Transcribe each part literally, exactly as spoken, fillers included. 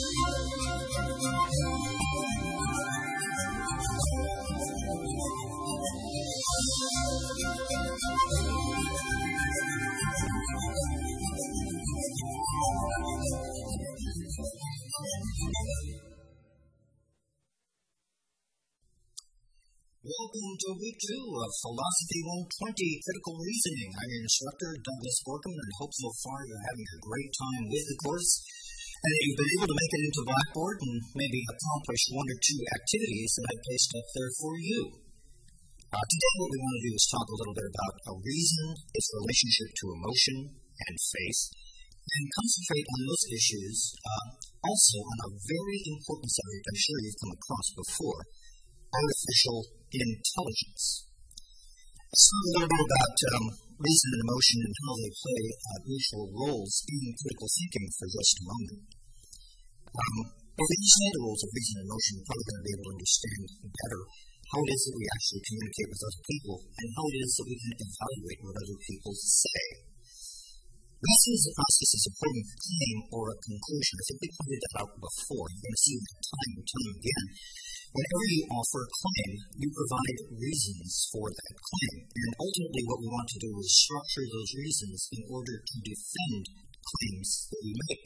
Welcome to week two of Philosophy one twenty, Critical Reasoning. I'm your instructor, Douglas Borkham, and I hope so far you're having a great time with the course, and that you've been able to make it into Blackboard and maybe accomplish one or two activities that I've placed up there for you. Uh, today what we want to do is talk a little bit about a reason, its relationship to emotion and faith, and concentrate on those issues, uh, also on a very important subject I'm sure you've come across before, artificial intelligence. Let's talk a little bit about um, reason and emotion and how they play uh, crucial roles in critical thinking for just a moment. Um, if we understand the roles of reason and emotion, we're probably going to be able to understand better how it is that we actually communicate with other people and how it is that we can evaluate what other people say. Reason is a process of supporting a claim or a conclusion. I think we pointed that out before. You're going to see that time and time again. Whenever you offer a claim, you provide reasons for that claim. And ultimately what we want to do is structure those reasons in order to defend claims that we make.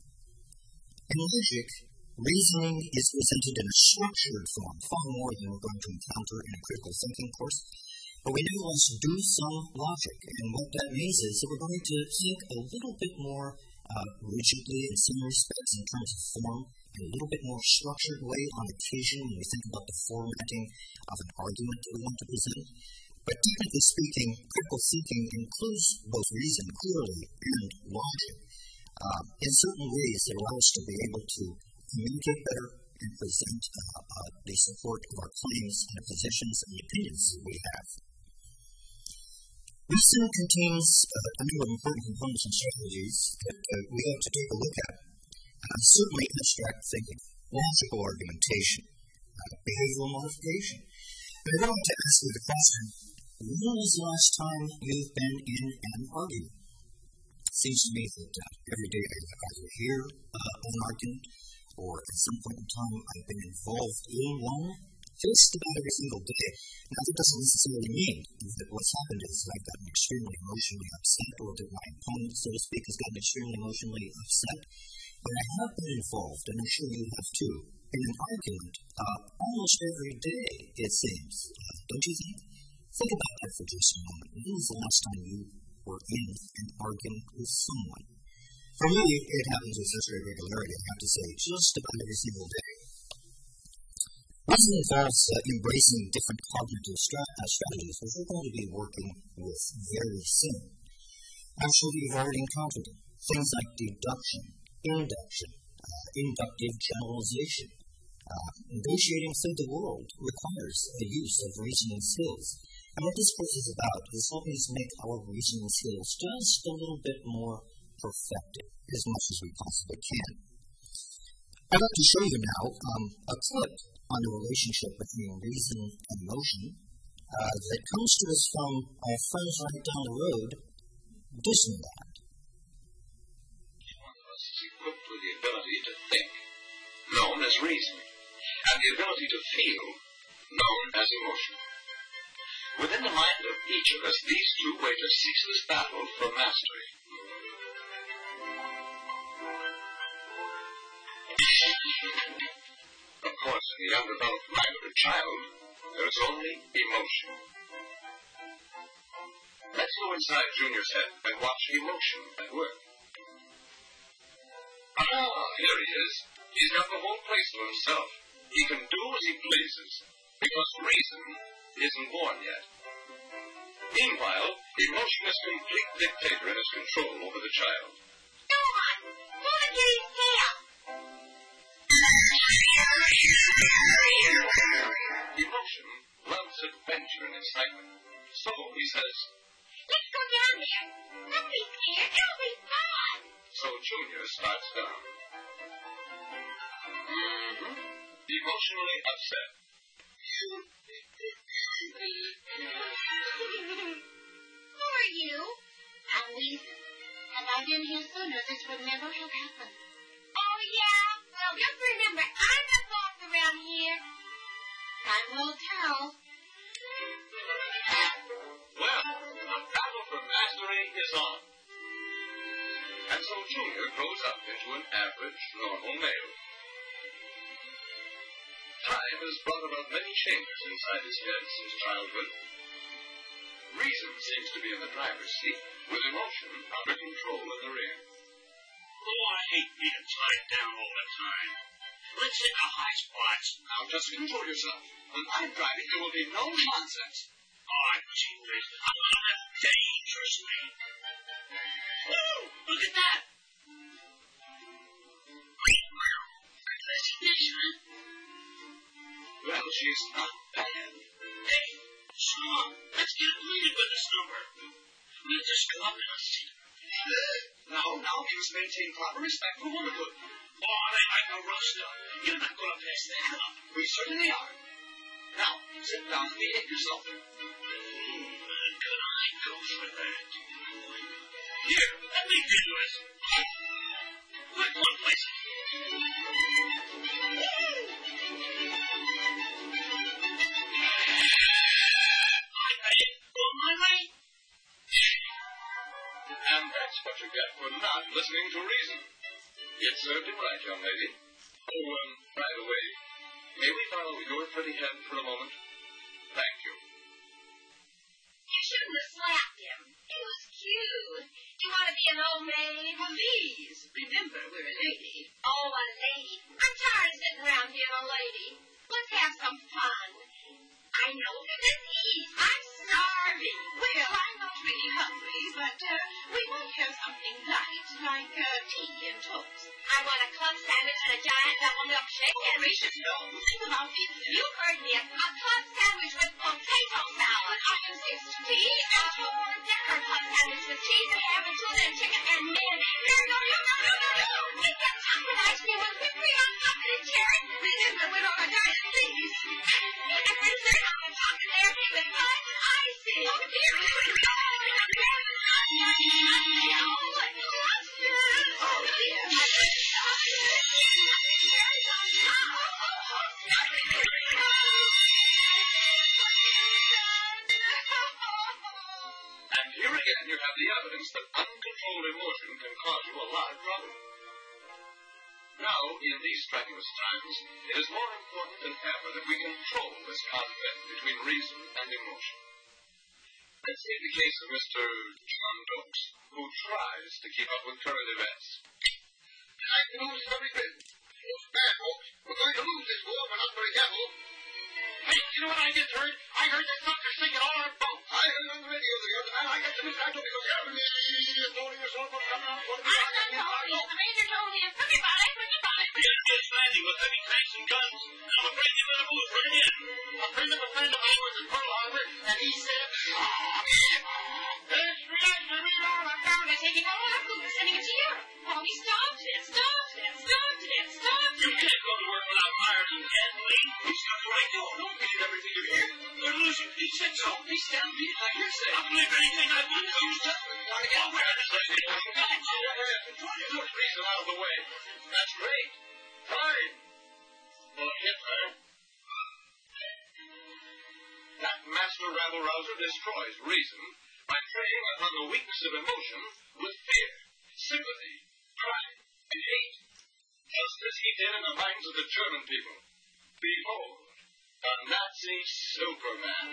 In logic, reasoning is presented in a structured form, far more than we're going to encounter in a critical thinking course. But we nevertheless do some logic, and what that means is that we're going to think a little bit more uh, rigidly in some respects in terms of form, in a little bit more structured way on occasion when we think about the formatting of an argument that we want to present. But technically speaking, critical thinking includes both reason, clearly, and logic uh, in certain ways that allow us to be able to communicate better and present uh, uh, the support of our claims and the positions and the opinions that we have. Reason contains uh, a number of important components and strategies that uh, we have to take a look at. Uh, certainly abstract thinking, logical argumentation, uh, behavioral modification. But I want to ask you the question, when was the last time you've been in an argument? It seems to me that uh, every day I either hear uh, an argument or at some point in time I've been involved in one, just about every single day. Now, that doesn't necessarily mean that what's happened is I've gotten extremely emotionally upset or that my opponent, so to speak, has gotten extremely emotionally upset. But I have been involved, and I'm sure you have too, in an argument uh, almost every day, it seems. Uh, don't you think? Think about that for just a moment. When was the last time you were in an argument with someone? For me, it happens with such great regularity, I have to say, just about every single day. Reason involves uh, embracing different cognitive stra- uh, strategies, which we're going to be working with very soon. I'm sure you've already encountered them. Things like deduction, induction, uh, inductive generalization. Uh, negotiating through the world requires the use of reasoning skills. And what this course is about is helping us make our reasoning skills just a little bit more perfected, as much as we possibly can. I'd like to show you now um, a clip on the relationship between reason and emotion uh, that comes to us from our friends right down the road, Disneyland. Each one of us is equipped with the ability to think, known as reason, and the ability to feel, known as emotion. Within the mind of each of us, these two wage a ceaseless battle for mastery. Of course, in the undeveloped mind of a child, there is only emotion. Let's go inside Junior's head and watch emotion at work. Ah, here he is. He's got the whole place to himself. He can do as he pleases, because reason isn't born yet. Meanwhile, emotion is complete dictator in his control over the child. Go on, pull the kitty's tail. Emotion loves adventure and excitement. So he says, Let's go down there. Don't be scared, it'll be fun. so Junior starts down. Mm-hmm. Emotionally upset. Who are you? I'm Lisa. Had I been here sooner, this would never have happened. Oh, yeah? Well, average normal male. Time has brought about many changes inside his head since childhood. Reason seems to be in the driver's seat, with emotion under control in the rear. Oh, I hate being tied down all the time. Let's hit the high spots. Now just control yourself. When I'm driving, there will be no nonsense. Oh, gee whiz. I love that dangerously. Woo! Look at that. Well, she's not bad. Hey, Sean, let's get acquainted with this number. We'll just go up and I'll see. Now, now, we must maintain proper respect for womanhood. Oh, they like no rough stuff. You're not going to pass that up. We certainly are. Now, sit down and behave yourself. Hmm, could I go for that? Here, let me do it. Quick one, please. And that's what you get for not listening to reason. It served him right, young lady. Oh, um, by the way, may we follow your pretty head for a moment? Thank you. You shouldn't have slapped him. He was cute. Do you want to be an old maid? Well, please, remember we're a lady. Oh, a lady. I'm tired of sitting around being a lady. Let's have some fun. I know, let's eat. I'm starving. Well, I'm not really hungry, but uh, we might have something light, like uh, tea and toast. I want a club sandwich and a giant double milkshake. Oh, and gracious, no. Think about it. You heard me. A club sandwich with potato salad. I insist. Tea and for dinner. Club sandwich with cheese and ham and tuna and chicken and mayonnaise. No, no, no, no, no, no, no. Get that chocolate ice cream with whipped cream on top of the cherry. Remember, we're on a diet, please. And dessert on the top of there with fudge icing. Oh, dear. Oh, dear. And here again you have the evidence that uncontrolled emotion can cause you a lot of trouble. Now, in these strenuous times, it is more important than ever that we control this conflict between reason and emotion. Let's take the case of Mister John Dokes, who tries to keep up with current events. I can lose every bit. It's bad, folks. We're going to lose this war if we're not very careful. Hey, you know what I just heard? I heard that sucker singing all our boats. I heard on the radio the other night. I got to miss that because every story yourself will come out for the I'm not Tony. The major told me. Forget about it. Forget about it. The enemy's landing with heavy tanks and guns. I'm afraid you're going to move right in. A friend of a friend of mine was in Pearl Harbor, and he said, oh, man, this reaction is all I'm down. They're taking all our food and sending it to Europe. Tony, stop it. Stop it. Stop it. Stop You it. can't go to work without fires and gasoline. He's got the right to don't believe everything you hear. They're losing. He said so. Don't be stampeded by hearsay. I believe anything I want to. You just want to get where this lady is. Go ahead. Put reason out of the way. That's great. Fine. Well, Hitler, that master rabble-rouser destroys reason by preying upon the weakness of emotion with fear, sympathy, pride, and hate, just as he did in the minds of the German people. Behold, the Nazi Superman.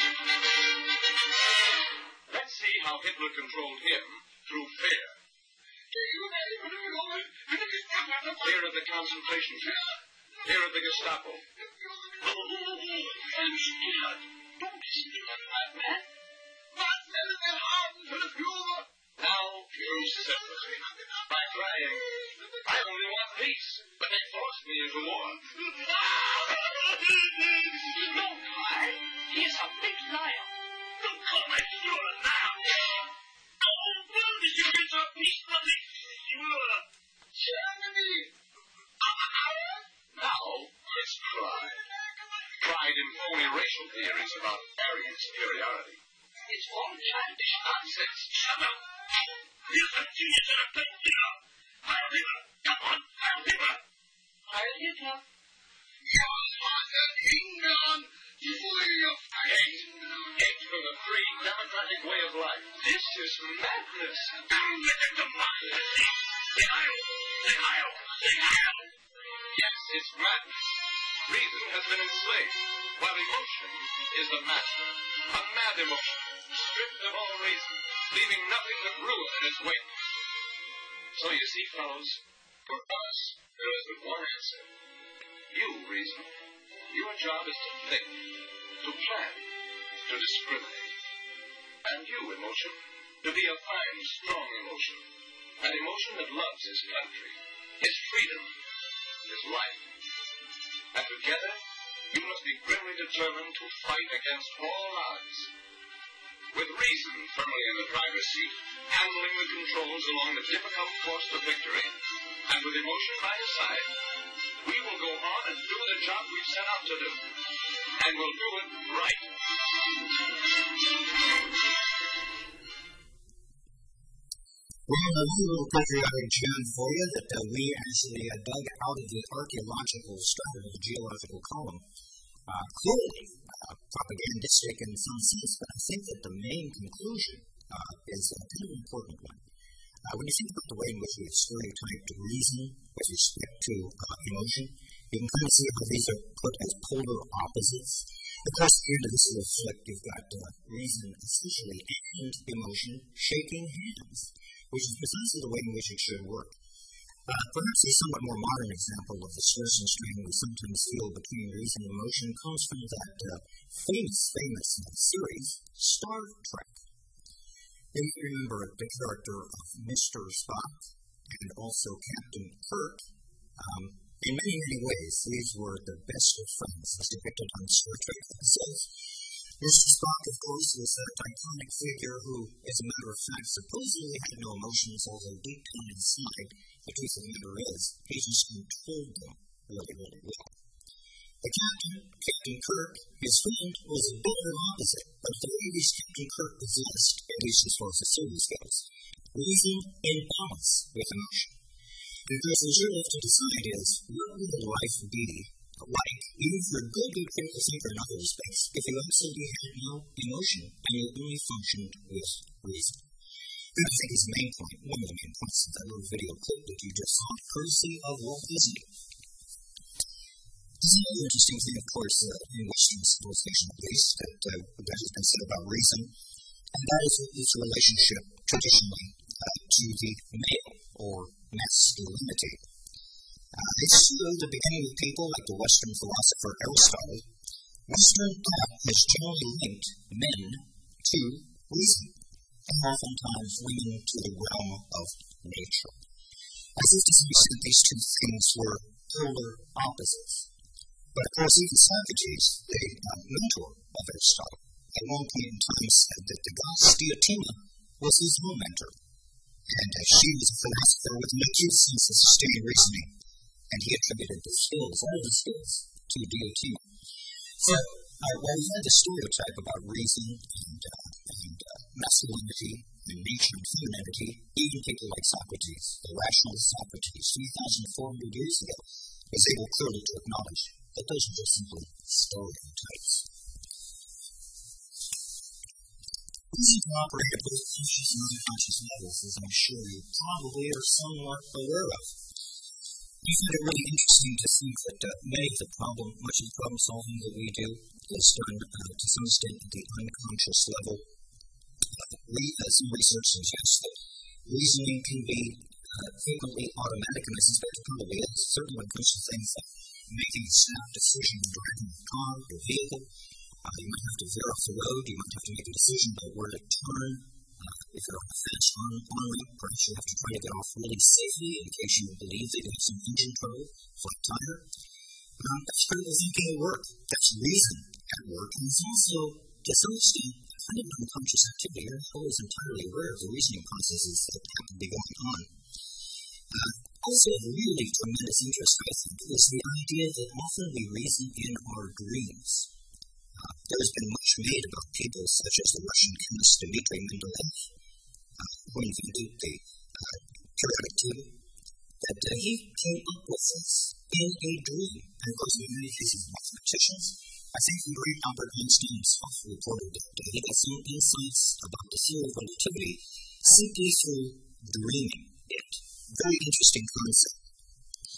Let's see how Hitler controlled him through fear. Fear of the concentration camp. Fear of the Gestapo. Oh, I'm scared. Don't listen to that madman. Now, through sympathy. By crying, I only want peace, but they forced me into war. Don't cry. He's a big liar. Don't call my Führer now. Oh, will you get your peace from the Führer? Now, it's pride. Pride in phony racial theories about Aryan superiority. It's all childish nonsense. Shut up. Here's a genius and a good leader. Heil Hitler. Come on, Heil Hitler. Heil Hitler. Hate. Hate for the free, democratic way of life. This is madness. Down with the democracy. Say Heil. Say Heil. Yes, it's madness. Reason has been enslaved, while emotion is the master. A mad emotion, stripped of all reason, leaving nothing but ruin in its wake. So you see, fellows, for us, there is but one answer. You, reason, your job is to think, to plan, to discriminate. And you, emotion, to be a fine, strong emotion. An emotion that loves his country, his freedom, his life. And together, you must be grimly determined to fight against all odds. With reason firmly in the driver's seat, handling the controls along the difficult course to victory, and with emotion by his side, we will go on and do the job we've set out to do. And we'll do it right. Well, a little patriotic tune for you that uh, we actually uh, dug out of the archaeological strata of the geological column. Uh, clearly uh, propagandistic in some sense, but I think that the main conclusion uh, is a kind of important one. Uh, when you think about the way in which we have stereotyped reason with respect to uh, emotion, you can kind of see how these are put as polar opposites. Of course, at the end of this little flip, you've got uh, reason essentially and emotion shaking hands, which is precisely the way in which it should work. Uh, perhaps a somewhat more modern example of the stress and strain we sometimes feel between reason and emotion comes from that uh, famous, famous series, Star Trek. You remember the character of Mister Spock and also Captain Kirk. Um, in many, many ways, these were the best of friends as depicted on Star Trek episodes. Mister Spock, of course, was that iconic figure who, as a matter of fact, supposedly had no emotions, although deep down inside, the truth of the matter is, he just controlled them really, really well. The captain, Captain Kirk, his friend, was a bit of an opposite, but the way which Captain Kirk possessed, at least as far as the series goes, reason in balance with emotion. And of course, what you're left to decide is, what would life be like, even for a good, good critical thinker in other respects, if you absolutely had no emotion and you only functioned with reason? That, I think, is the main point, one of the main points of that little video clip that you just saw, courtesy of Walt Disney. There's another interesting thing, of course, uh, in Western civilization at least, that, uh, that has been said about reason, and that is its relationship, traditionally, uh, to the male, or masculinity. Uh, it's true that beginning with people like the Western philosopher Aristotle, Western thought has generally linked men to reason, and oftentimes women to the realm of nature. As if to some extent these two things were polar opposites. But of course, even Socrates, the uh, mentor of Aristotle, at one point in time said that the goddess Diotima was his own mentor, and uh, she was a philosopher with an acute sense of sustained reasoning, and he attributed the skills, all the skills, to Diotima. So, uh, while we had the stereotype about reason and, uh, and uh, masculinity and nature and femininity, even people like Socrates, the rational Socrates, three thousand four hundred years ago, was able clearly to acknowledge that those are just simply stereotypes. Reason can operate at both conscious and unconscious levels, as I'm sure you probably are somewhat aware of. I find it really interesting to think that uh, many of the problem, much of the problem solving that we do is done uh, to some extent at the unconscious level. Uh, we, uh, some research suggests that reasoning can be uh, frequently automatic, and I suspect it probably is. Certainly when it comes to things like making a snap decision when driving a car or a vehicle, uh, you might have to veer off the road, you might have to make a decision about where to turn. Uh, if you're on a fast on, on ramp, perhaps you have to try to get off really safely in case you believe that you have some engine trouble, flat tire. Um, that's critical thinking at work. That's reason at work. And it's also, to some extent, kind of an unconscious activity. You're not always entirely aware of the reasoning processes that happen to be going on. Uh, also, of really tremendous interest, I think, is the idea that often we reason in our dreams. Uh, there has been much made about people such as the Russian chemist Dmitry Mendeleev, uh, who invented the uh, periodic table, that uh, he came up with this in a dream. And of course, in many cases, mathematicians, I think the great Albert Einstein himself reported that uh, he got some insights about the theory of relativity simply through dreaming it. Very interesting concept.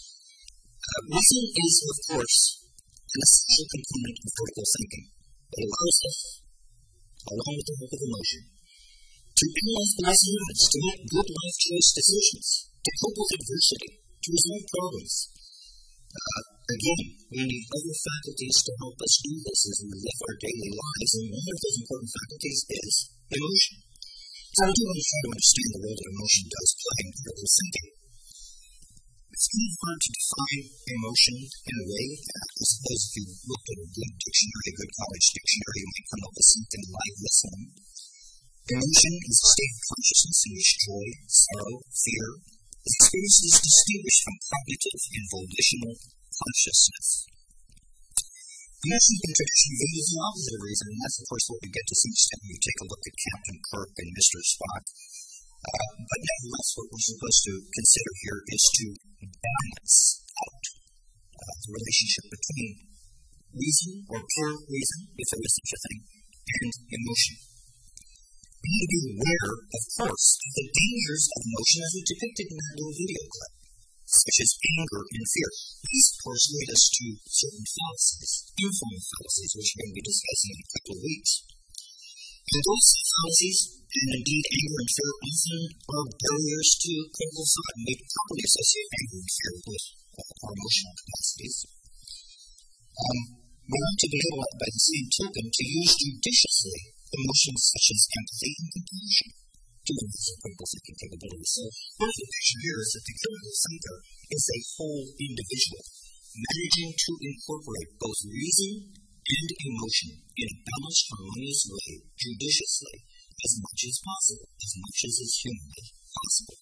Uh, reason is, of course, an essential component of critical thinking. It allows us, along with the help of emotion, to analyze past events, to make good life choice decisions, to cope with adversity, to resolve problems. Uh, again, we need other faculties to help us do this as we live our daily lives, and one of those important faculties is emotion. So I do want to try to understand the role that emotion does play in critical thinking. It's kind of hard to define emotion in a way. I suppose if you looked at a good dictionary, a good college dictionary, you might come up with something like this one. Emotion is a state of consciousness in which joy, sorrow, fear is experienced as distinguished from cognitive and volitional consciousness. Emotion in tradition viewed as the opposite of reason, and that's of course what we get to some extent when you take a look at Captain Kirk and Mister Spock. Uh, but nevertheless, what we're supposed to consider here is to balance out uh, the relationship between reason, or pure reason, if there is such a thing, and emotion. We need to be aware, of course, of the dangers of emotion as we depicted in that little video clip, such as anger and fear. These, of course, lead us to certain fallacies, informal fallacies, which we're going to be discussing in a couple of weeks. And those fallacies, and indeed anger and fear, often are barriers to critical thought, and we properly associate anger and fear with uh, our emotional capacities. Um, we want to be able, by the same token, to use judiciously emotions such as empathy and compassion to enhance our critical thinking capabilities. So, part of the picture here is that the critical thinker is a whole individual, managing to incorporate both reason and emotion in a balanced, harmonious way, judiciously, as much as possible, as much as is humanly possible.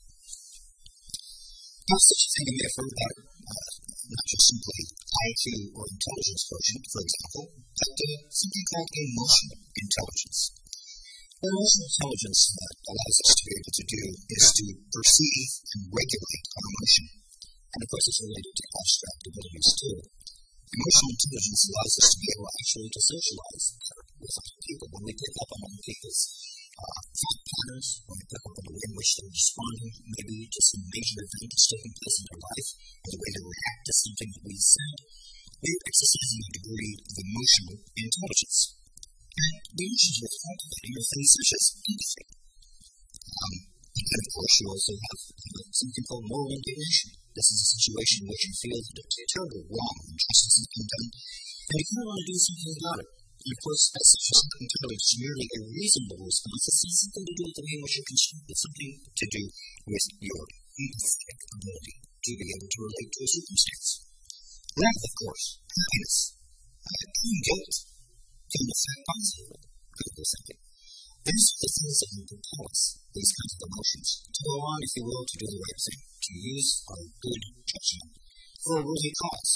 Now, such a thing you may have heard about, uh, not just simply I Q or intelligence quotient, for example, but uh, something called emotional intelligence. What emotional intelligence uh, allows us to be able to do is to perceive and regulate our emotion. And of course, it's related to abstract abilities too. Emotional intelligence allows us to be able actually to socialize better with other people. When we pick up on other people's uh, thought patterns, when we pick up on the way in which they're responding maybe to some major event that's taking place in their life, or the way they react to something that we said, we're exercising a degree of emotional intelligence. And the emotions we're cultivating are things such as empathy. Um, and of course, you also have uh, something called moral indignation. This is a situation in which you feel that a terrible wrong and injustice has been done, and you kind of want to do something about it. And of course, that's just not entirely just merely a reasonable response. It has something to do with the way in which you're constructed. It's something to do with your empathetic ability to be able to relate to a circumstance. Wrath, of course, happiness, uh, and guilt can affect positively critical thinking. These are the things that will propel us, these kinds of emotions, to go on, if you will, to do the right thing, to use our good judgment for a worthy cause.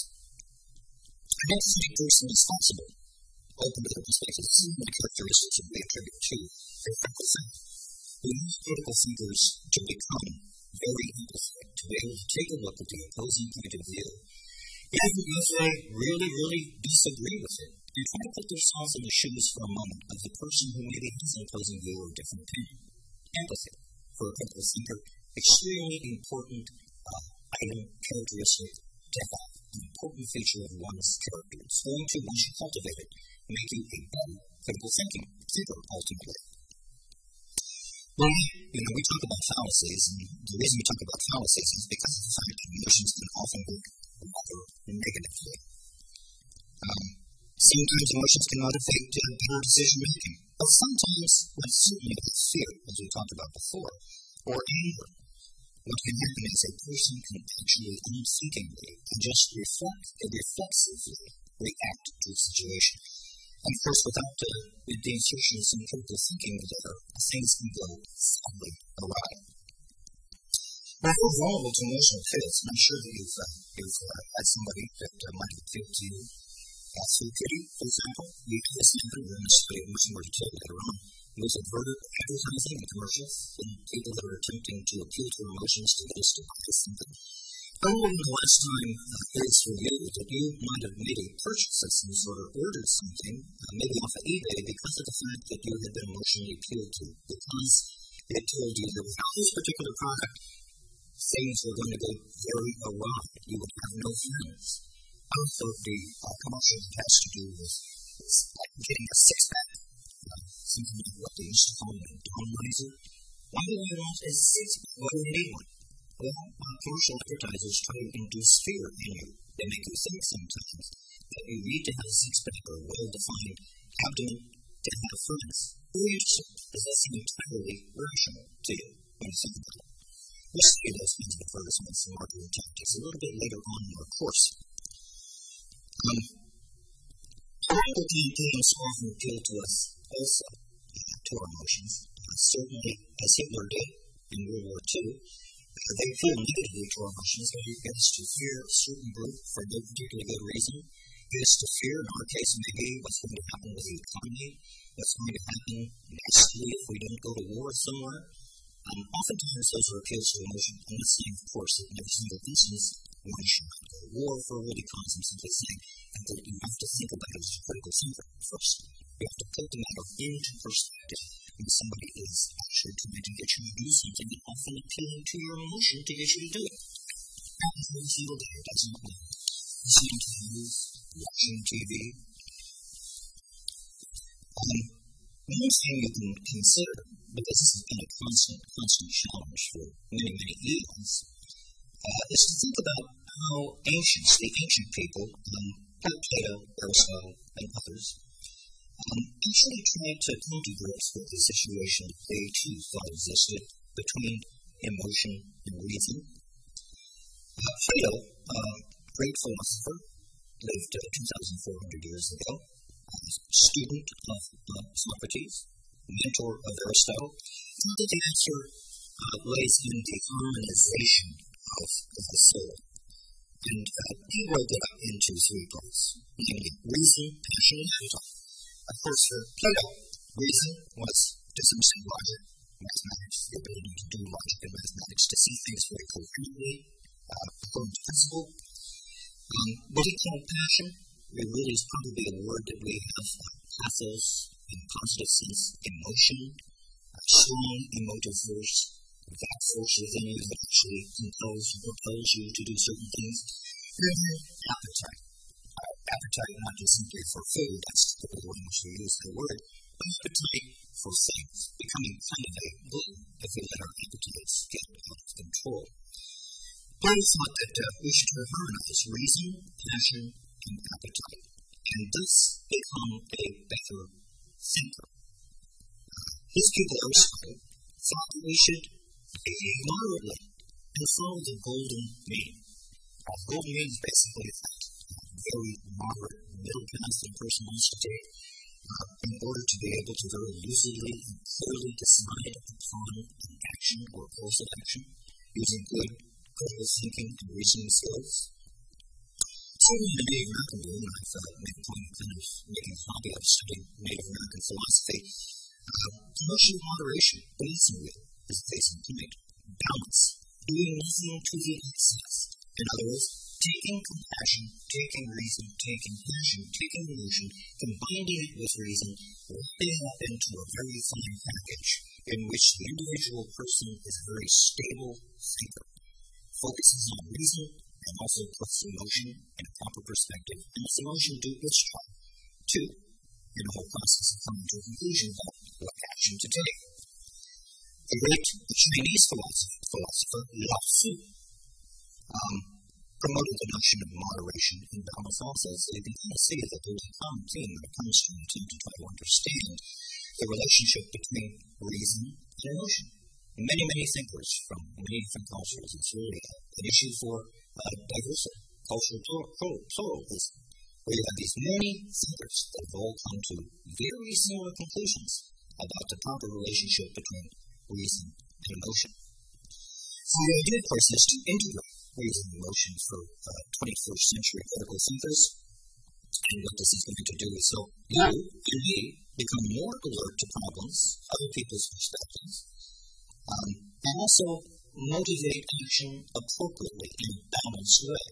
An empathetic person is flexible, open to their perspectives. This is one of the characteristics that we attribute to their critical thinking. We need critical thinkers to become very empathetic, to be able to take a look at the opposing point of view, even if they really, really disagree with it, and try to put themselves in the shoes for a moment of the person who maybe has an opposing view or a different opinion. Empathy, for a critical thinker, extremely important uh, item, characteristic to have, an important feature of one's character. It's going to, once you cultivate it, make you a better critical thinking thinker, ultimately. Well, you know, we talk about fallacies, and the reason we talk about fallacies is because of the fact that emotions can often work rather negatively. Um, sometimes emotions can motivate uh, better decision-making, but sometimes, when certainly with fear, as we talked about before, or anger, what can happen is a person can actually unthinkingly and just reflect, reflexively react to a situation. And of course, without uh, with the insertion of some critical thinking there, things can go sadly awry. Now, we're vulnerable to emotional fits, and I'm sure that you've, uh, you've uh, had somebody that uh, might have appealed to you. Uh, through pity, for example, we do this in we're going to study it much more detail later on. With averted advertising and commercials, and people that are attempting to appeal to our emotions to get us to buy something. I don't know when the last time uh, it is for you that you might have made a purchase of some sort or ordered something, uh, maybe off of eBay, because of the fact that you had been emotionally appealed to, because it told you that without this particular product, things were going to go very awry. You would have no friends. Both of the uh, commercial has to do with is like getting a six-pack, uh, something like what they used to call a downizer. Why do we want a six-pack? Why do we need one? Well, uh, commercial advertisers try to induce fear in you. They make you think sometimes that you need to have a six-pack or a well-defined abdomen to have friends. Who are you to serve? Does that seem entirely rational to you when you think about it? We'll see those kinds of advertisements and marketing tactics a little bit later on in our course. Um, political campaigns often appeal to us also, uh, to our emotions. Uh, certainly, as Hitler did in World War Two, uh, they appeal negatively to our emotions. They get us to fear a certain group for no particular good reason. Get us to fear, in our case, maybe what's going to happen with the economy, what's going to happen nextly if we don't go to war somewhere. Um, oftentimes, those are appeals to emotion. I'm not saying, of course, that in every single instance, one should not go to war for a really cause. I'm simply saying that you have to think about it as a critical thinker first. You have to put the matter into perspective when somebody is actually trying to get you to do something and often appealing to your emotion to get you to do it. Happens every single day, doesn't it? Listening to the news, watching T V. Um, one thing you can consider, because this has been a constant, constant challenge for many, many eons, uh, is to think about how ancients, the ancient people, um, like Plato, Aristotle, and others, um, actually tried to come to grips with the situation they too thought existed between emotion and reason. Uh, Plato, a uh, great philosopher, lived uh, two thousand four hundred years ago, uh, student of uh, Socrates, mentor of Aristotle, thought that the answer uh, lays in the harmonization of, of the soul. And uh, he broke it up into three parts, namely reason, passion, and appetite. Of course, for Plato, reason was, to some extent, logic, mathematics, the ability to do logic and mathematics, to see things very coherently, uh, according to principle. Um, what he called passion, it really is probably a word that we have, uh, pathos, in a positive sense, emotion, a strong emotive force, that force within you that actually compels and propels you to do certain things. And then appetite. Uh, appetite not just simply for food, that's typically the way in which we use the word, but appetite for things, becoming kind of a glutton if we let our appetites get out of control. Plato thought that uh, we should harmonize reason, passion, and appetite, and thus become a better thinker. Uh, his pupil Aristotle thought that we should behave moderately and follow the golden mean. Uh, the golden mean is basically that uh, very moderate middle path that a person wants to take uh, in order to be able to very lucidly and clearly decide upon an action or course of action using good critical thinking and reasoning skills. Certainly, the Native American view, and I've uh, made a point of kind of making a hobby of studying Native American philosophy, uh, emotional moderation, basically, is the basic point. Balance, doing nothing to the excess. In other words, taking compassion, taking reason, taking passion, taking emotion, combining it with reason, wrapping it up into a very fine package in which the individual person is a very stable thinker, focuses on reason, and also puts emotion in a proper perspective, and lets emotion do its job, too, in the whole process of coming to a conclusion about what action to take. The great Chinese philosopher, philosopher Lao Tzu, um, promoted the notion of moderation and balance also, so you can kind of see that there's a common theme when it comes to an attempt to try to understand the relationship between reason and emotion. Many, many thinkers from many different cultures, it's really an issue for uh, diversity, cultural pluralism, where you have these many thinkers that have all come to very similar conclusions about the proper relationship between reason and emotion. So the idea, of course, is to integrate reason and emotion for uh, twenty-first century critical thinkers. And what this is going to do is so you and me become more alert to problems, other people's perspectives, um, and also motivate action appropriately in a balanced way.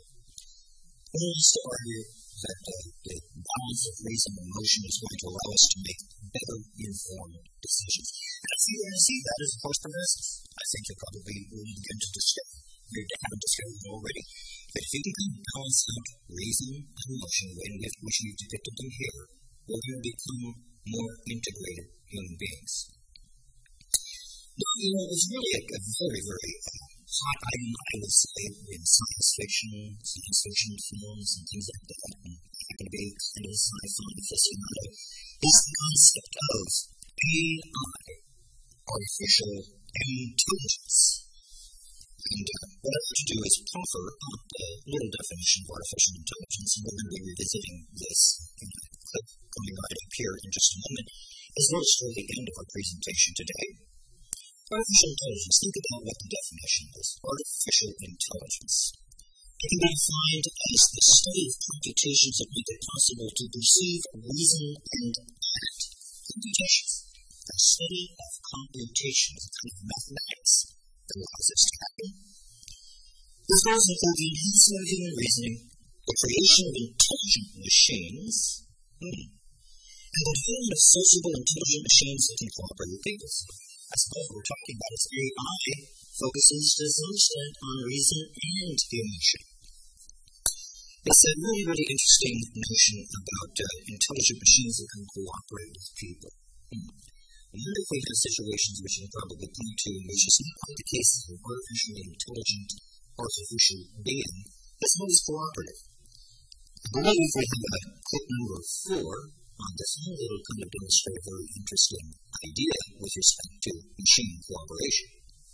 One wants to argue that uh, the balance of reason and emotion is going to allow us to make better informed decisions. And if you're going to see that as a course progresses, I think you'll probably will begin to discover we haven't discovered already, that if you can balance out reason and emotion the way in which you've depicted them here, we're going to become more integrated human beings. Now, you know, it was really a, a very, very uh, hot item, I would say, in science fiction, science fiction films, and things like that, and I happen to be kind of sci-fi aficionado, is the concept of A I, artificial intelligence. And uh, what I want to do is proffer up a little definition of artificial intelligence, and we're going to be revisiting this in a clip coming right up here in just a moment, as well as toward the end of our presentation today. Artificial intelligence, think about what the definition is. Artificial intelligence. It can be defined as the study of computations that make it possible to perceive, reason, and act. Computations. The study of computations, a kind of mathematics that allows this to happen. This goes include the enhancement of human reasoning, the creation of intelligent machines, hmm, and the development of sociable intelligent machines that can cooperate with people. I suppose what we're talking about is A I focuses to some extent on reason and emotion. It's a really, really interesting notion about uh, intelligent machines that can cooperate with people. Hmm. I wonder if we have situations which you can probably point to in which it's not quite the case of an artificially intelligent, artificial being that's always cooperative. I believe we have a clip number four on this one that will kind of demonstrate a very interesting idea with respect to machine cooperation.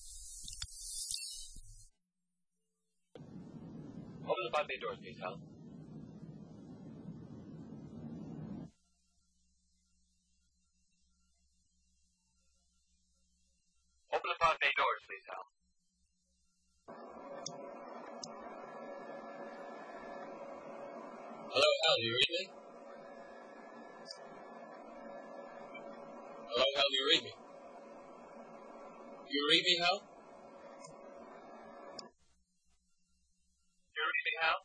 Open the five bay doors, please, Hal. Open the five bay doors, please, Hal. Hello, Hal, do you read me? Hello, Hal, do you read me? You read me, Hal? You read me, Hal?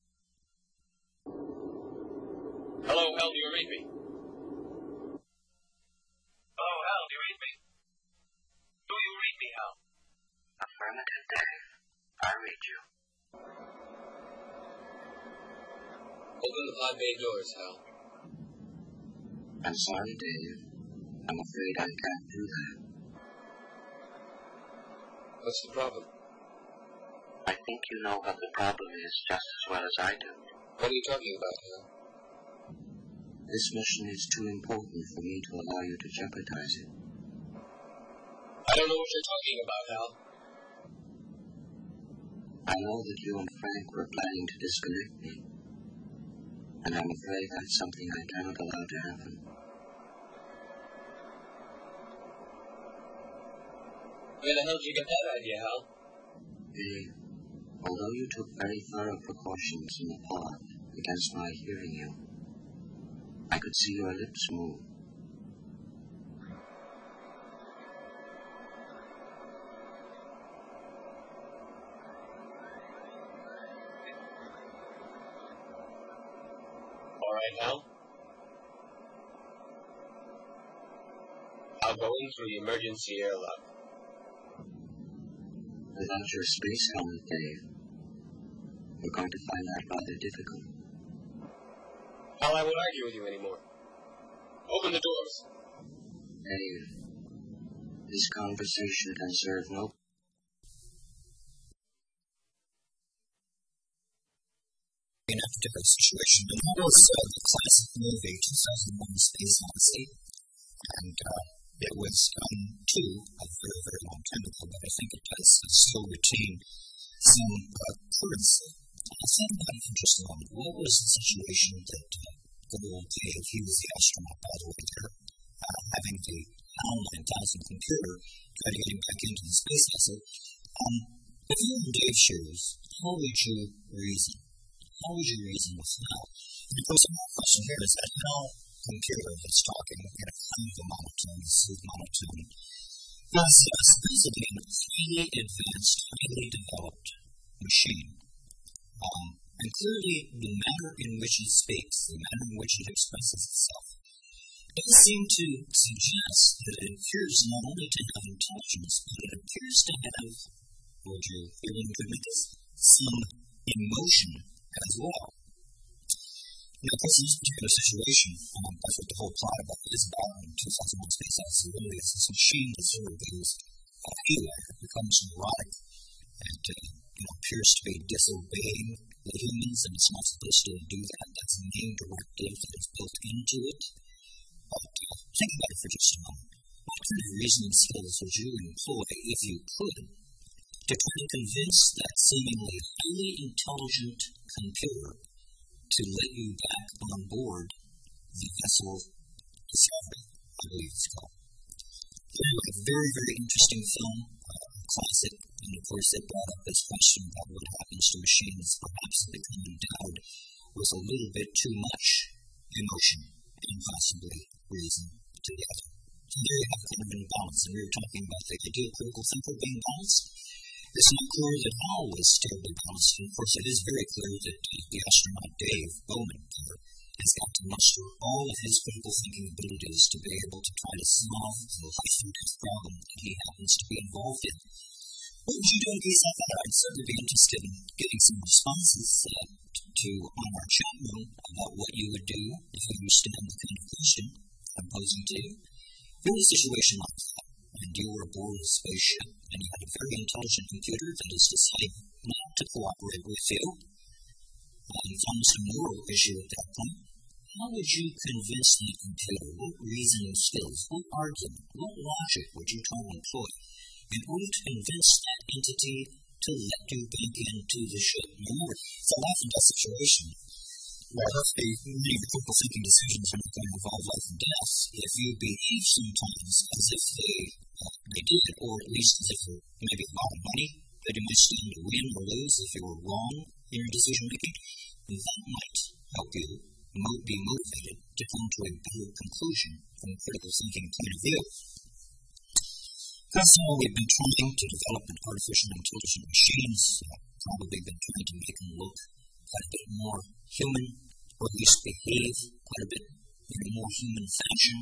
Hello, Hal, do you read me? Hello, Hal, do you read me? Do you read me, Hal? Affirmative, Dave. I read you. Open the five bay doors, Hal. I'm sorry, Dave. I'm afraid I can't do that. What's the problem? I think you know what the problem is just as well as I do. What are you talking about, Hal? This mission is too important for me to allow you to jeopardize it. I don't know what you're talking about, Hal. I know that you and Frank were planning to disconnect me, and I'm afraid that's something I cannot allow to happen. Where the hell did you get that idea, Hal? Dave, although you took very thorough precautions in the pod against my hearing you, I could see your lips move. All right, Hal. I'll go in through the emergency airlock. Without your space helmet, Dave, we're going to find that rather difficult. Hal, I won't argue with you anymore. Open the doors. Dave, this conversation can serve no... In a different situation, and that was uh, the classic movie two thousand one Space Odyssey, and uh, it was done too a very, very long time ago, but I think it does still retain some uh, currency. I thought about it for just a moment. What was the situation that uh, good old Dave, he was the astronaut, by the way, there, uh, having the HAL nine thousand computer, try to get him back into the space vessel. Um, if you were in Dave's shoes, how would you reason? How would you reason with HAL? And of course, my question here is that HAL computer that's talking in a kind of a monotone, smooth monotone, is uh, supposedly a highly advanced, highly developed machine. Um, and clearly, the manner in which it speaks, the manner in which it expresses itself, does seem to suggest that it appears not only to have intelligence, but it appears to have Would you even could make some emotion as well? Now, of course, in this particular situation, um, that's what the whole plot about it is about in two thousand one Space Odyssey. Really, it's this machine that sort of goes uh, haywire, it becomes neurotic, and uh, you know, appears to be disobeying the humans, and it's not supposed to do that. That's the main directive that is built into it. But uh, think about it for just a moment. What kind of reasoning skills would you employ, if you could, to try to convince that seemingly highly intelligent computer to let you back on board the vessel Discovery, I believe it's called? Anyway, a very, very interesting film, uh, classic, and of course it brought up this question about what happens to machines perhaps that become endowed with a little bit too much emotion and possibly reason together. So there you have kind of an imbalance, and we were talking about the idea of critical thinker being balanced. It's not clear that Hal was terribly balanced, and of course it is very clear that uh, the astronaut Dave Bowman here has got to muster all of his critical thinking abilities to be able to try to solve the life and death problem that he happens to be involved in. What would you do in a case like that? I'd certainly be interested in getting some responses uh, to on our chat room about what you would do if you understand the kind of question I'm posing to you. If you're in a situation like that, and you were aboard a spaceship, and you had a very intelligent computer that has decided not to cooperate with you, and it's almost a moral issue at that point, how would you convince the computer? What reasoning skills, what argument, what logic would you try to employ in order to convince that entity to let you back into the ship? Remember, it's a life and death situation. Well, roughly, many of the critical thinking decisions are not going to involve life and death. If you behave sometimes as if they, uh, they did, or at least as if there may be a lot of money that you might stand to win or lose if you were wrong in your decision making, that might help you mo- be motivated to come to a better conclusion from a critical thinking point of view. That's how we've been trying to develop an artificial intelligent machines, uh, probably been trying to make them look quite a bit more human, or at least behave quite a bit in a more human fashion.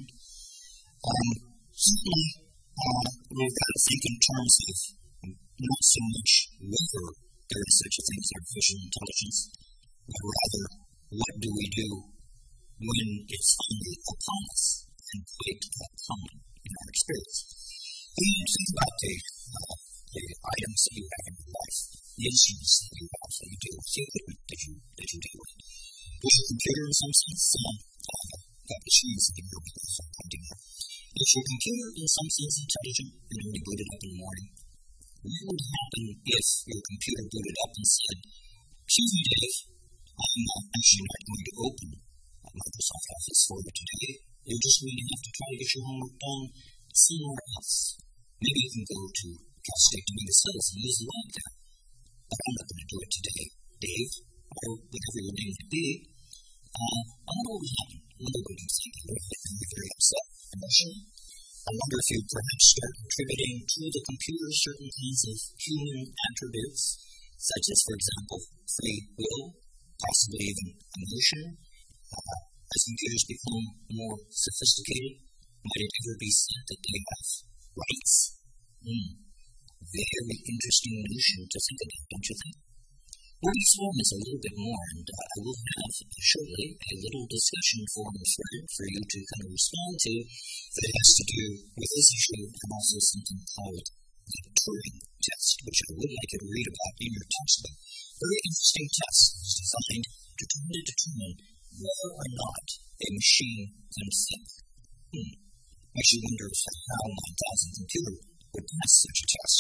Um, certainly, uh, we've got to think in terms of not so much whether there is such a thing as artificial intelligence, but rather what do we do when it's finally upon us and quite common in our experience. And you think about the, uh, the items that you have in your life, the instruments that you have that you deal with, the equipment that you, that you deal with. With your computer, in some sense, um, uh, that machines that you build with, I'm pointing out. Is your computer, in some sense, intelligent, and when you boot it up in the morning? What would happen if your computer booted up and said, excuse me, Dave, I'm uh, actually not going to open Microsoft Office for you today. You're just going to have to try to get your homework done somewhere else. Maybe you can go to Cal State Dominguez Hills and use the lab there. But I'm not going to do it today, Dave, or whatever your name may be. Uh, I wonder what would happen. I wonder what you think. I wonder if you'd be very upset, emotional. I wonder if you'd perhaps start contributing to the computer certain kinds of human attributes, such as, for example, free will, possibly even emotion. Uh, as computers become more sophisticated, might it ever be said that they have rights? Hmm. Very interesting notion to think about, don't you think? We'll explore this a little bit more, and uh, I will have shortly a little discussion forum thread for you to kind of respond to that has to do with this issue and also something called the Turing test, which I would like you to read about in your textbook. Very interesting test that is designed to try to determine whether or not a machine can think. Hmm. Makes you wonder if a HAL nine thousand computer would pass such a test.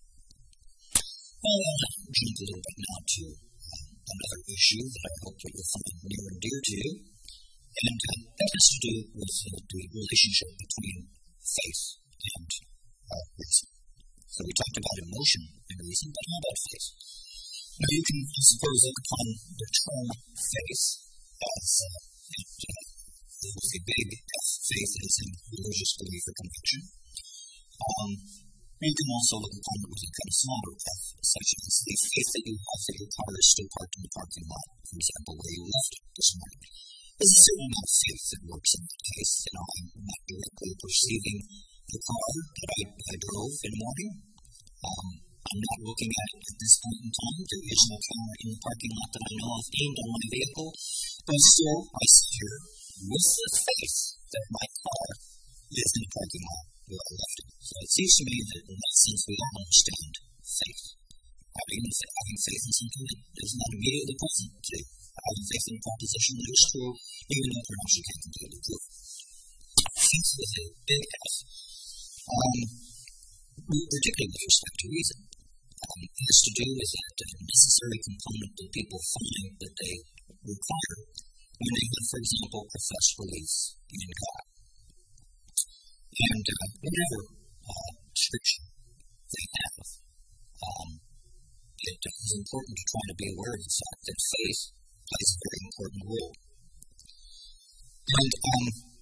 Well, I'll jump a little bit now to uh, another issue that I hope that you'll find near and dear to you, and uh, that has to do with uh, the relationship between faith and uh, reason. So we talked about emotion and reason, but how about faith? Now you can, I suppose, look upon the term faith as uh, it, uh, the big F, faith is in religious belief or conviction. Um, You can also look upon it with a kind of smaller F, such as the faith that you have that your car is still parked in the parking lot, for example, where you left it this morning. There's a certain amount of faith that works in that case. You know, I'm not directly perceiving the car that I, I drove in the morning. Um, I'm not looking at it at this point in time. There is no camera in the parking lot that I know of aimed on my vehicle, but still, I sit here with the faith that my car is in the parking lot where I left it. So it seems to me that in that sense we all understand faith. Having, having faith in something that is not immediately present to having faith in a proposition that is true, even though perhaps you can't completely prove it. Faith with a big F. Um, particularly with respect to reason. Um, it has to do with that uh, necessary component that people find that they require when they have, for example, professed belief in God. And uh, whatever uh, description they have, um, it is important to try to be aware of the fact that faith plays a very important role. And um,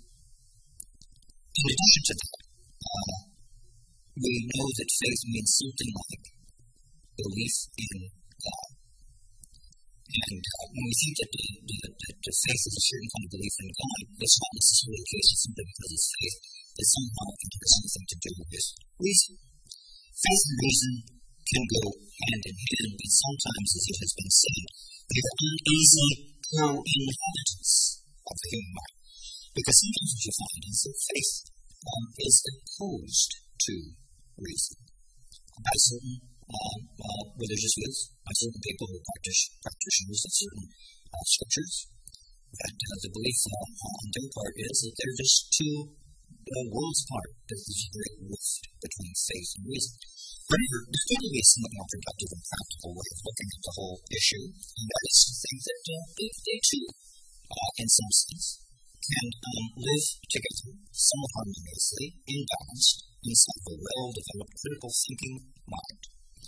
in addition to that, uh, we know that faith means something like belief in God. And uh, when we think that, the, the, the, the faith is a certain kind of belief in God, that's not necessarily the case simply because it's faith. That somehow it has something to do with reason. Faith and reason can go hand in hand, but sometimes, as it has been said, they are uneasy co-inhabitants of the human mind. Because sometimes what you find is that faith um, is opposed to reason. By certain uh, uh, religious views, by certain people who are practice, practitioners of certain uh, scriptures, that uh, the belief uh, on their part is that they're just two uh, worlds apart, that there's a great rift between faith and reason. However, there's going to be a somewhat more productive and practical way of looking at the whole issue, and that is to think that uh, they, they too, uh, in some sense, can um, live together somewhat harmoniously, in balance, inside of a well-developed critical thinking mind.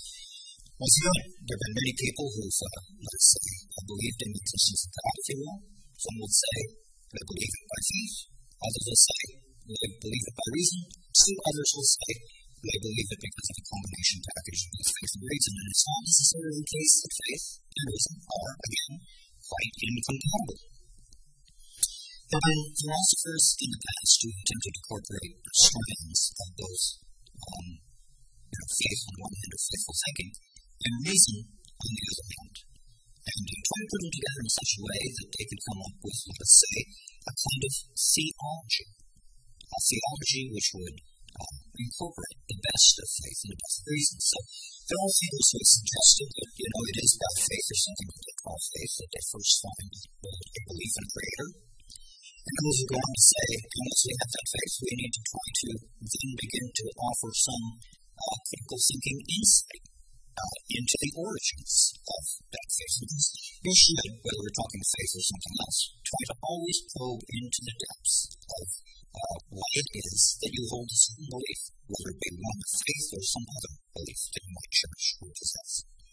Once again, there have been many people who've, uh, let us say, believed in the existence of God, if you will. Some would say they believe it by faith. Others will say they believe it by reason. Still others will say they believe it because of a combination package of both faith and reason. And it's not necessarily the case that faith and reason are, again, quite incompatible. There have been philosophers in the past who attempted to incorporate strands of both um, you know, faith on one hand, or faithful thinking, and reason on the other hand, and uh, try to put them together in such a way that they could come up with, let us say, a kind of theology, a theology which would uh, incorporate the best of faith and the best of reason. So there are people who have suggested that, you know, it is by faith or something that they call faith that they first find a belief in a creator. And those who go on to say, unless we have that faith, we need to try to then begin to offer some uh, critical thinking insight uh, into the origins of that faith. Because you should, whether we're talking faith or something else, try to always probe into the depths of uh, why it is that you hold a certain belief, whether it be one of faith or some other belief that you might cherish or possess.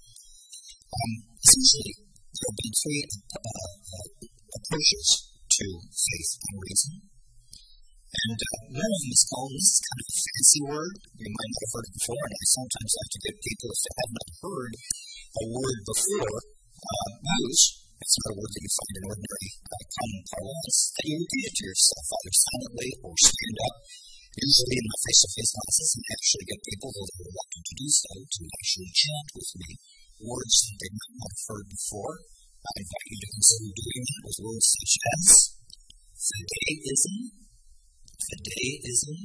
Um, essentially, there have been three uh, uh, approaches to faith and reason. And uh, one of them is called, this is kind of a fancy word, you might not have heard it before, and I sometimes have to get people, if they have not heard a word before, uh, use. It's not a word that you find in ordinary uh, common parlance, that you repeat it to yourself, either silently or stand up, usually in my face-to-face classes, and actually get people who are reluctant to do so to actually chant with me words that they might not have heard before. I invite you to consider doing that with words such as fideism, fideism.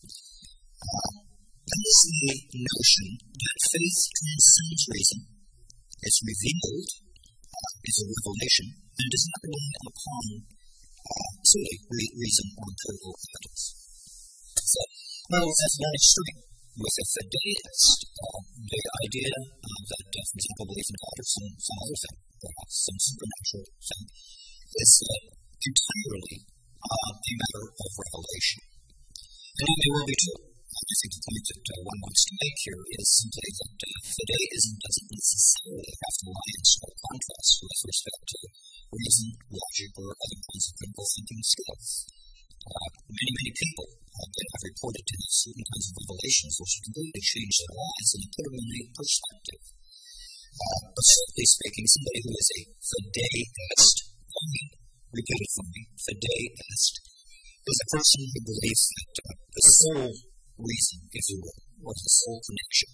Uh, that is the notion that faith transcends reason, it's revealed, uh, is a revelation, and does not rely upon uh, solely re- reason or empirical evidence. So, well, that's one extreme. With a fideist, uh, the idea uh, that, uh, for example, belief in God or some, some other thing, perhaps some supernatural thing, is uh, entirely uh, a matter of revelation. And that may well be true. I think the point that uh, one wants to make here is simply that uh, fideism doesn't necessarily have to lie in stark contrast with respect to reason, logic, or other kinds of critical thinking skills. Uh, many, many people have, been, have reported to have certain kinds of revelations which completely change their lives and put them in a perspective. Uh, but strictly speaking, somebody who is a fideist, repeat it for me, fideist, is a person who believes that uh, the soul reason, if you will, or the soul connection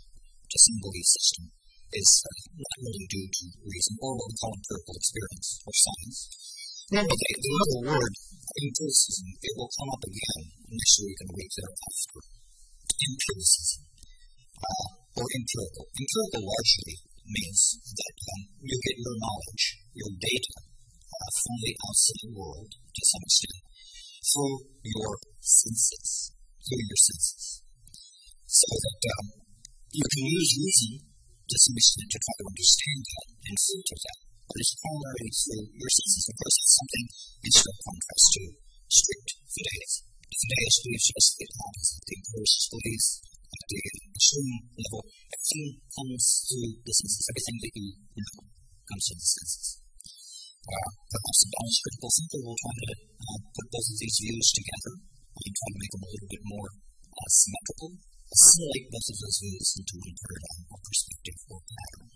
to some belief system is uh, not really due to reason or what we call empirical experience or science. Normally, the other word, empiricism, it will come up again next week in the week thereafter. Empiricism, uh, or empirical. Empirical largely means that um, you get your knowledge, your data, uh, from the outside world to some extent through your senses, through your senses. So that um, you can use reason to some extent to try to understand that and filter that, but it's primarily through your senses. Of course, it's something in stark contrast to strict fideism. Fideist believes just the opposite. The empiricist believes at the extreme level, everything comes through the senses. Everything that you know comes through the senses. Uh, perhaps a balanced critical thinker will try to uh, put both of these views together and try to make them a little bit more uh, symmetrical, assimilate both of those views into one paradigm or perspective or pattern.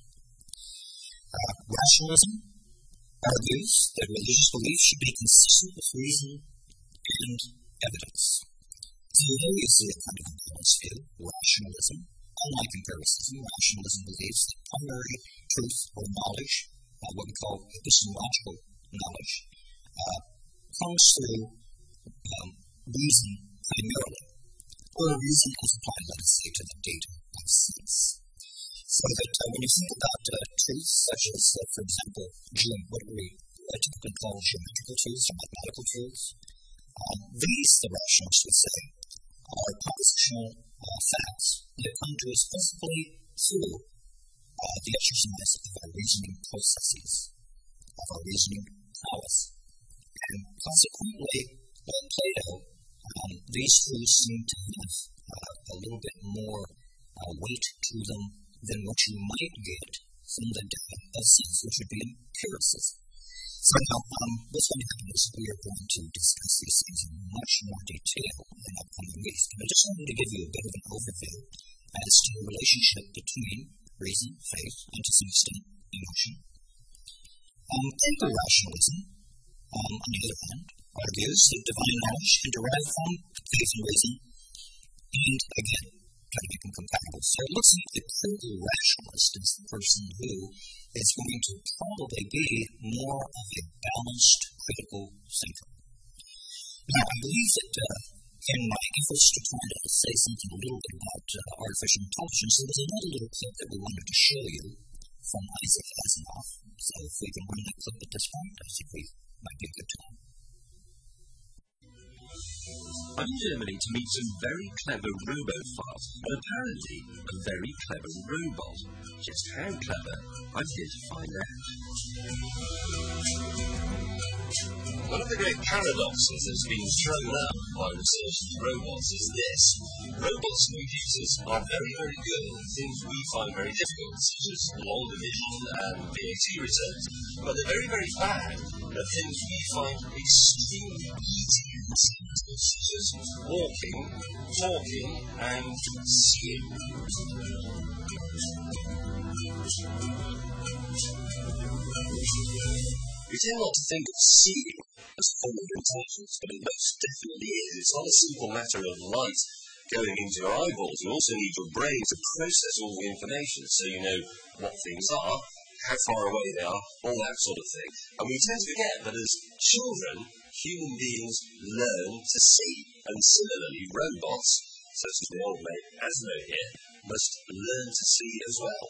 Uh, rationalism argues that religious belief should be consistent with reason and evidence. So there you see a kind of balanced view, rationalism. Unlike empiricism, rationalism believes that primary truth or knowledge, uh, what we call epistemological knowledge, uh, comes through um, reason primarily, or reason as applied, let us say, to the data of sense. So that uh, when you think about uh, truths such as, uh, for example, ge- what we uh, typically call geometrical truths or mathematical truths, um, these, the rationalists would say, are propositional uh, facts that come to us principally through uh, the exercise of our reasoning processes, of our reasoning prowess. And consequently, like Plato, um, these truths seem to have uh, a little bit more uh, weight to them than what you might get from the data of sense, which would be empiricism. So now, um, what's going to happen is we are going to discuss these things in much more detail in upcoming weeks. But I just wanted to give you a bit of an overview as to the relationship between reason, faith, and to some extent, emotion. Um, Anti-rationalism, um, on the other hand, argues that divine knowledge can derive from faith and reason, and again, try to make them compatible. So it looks like the critical rationalist is the person who is going to probably be more of a balanced critical thinker. Now, I believe that uh, in my efforts to try to say something a little bit about uh, artificial intelligence, there was another little clip that we wanted to show you from Isaac Asimov. So if we can run that clip at this point, I think we might be a good time. I'm in Germany to meet some very clever robophiles, and apparently a very clever robot. Just how clever, I'm here to find out. One of the great paradoxes that's been thrown up by research into robots is this. Robots and computers are very, very good at things we find very difficult, such as long division and V A T returns. But they're very, very bad at things we find extremely easy, such as walking, talking, and seeing. We tend not to think of seeing as a form of intelligence, but it most definitely is. It's not a simple matter of light going into your eyeballs. You also need your brain to process all the information so you know what things are, how far away they are, all that sort of thing. And we tend to forget that as children, human beings learn to see. And similarly, robots, such as the old mate Asimov here, must learn to see as well.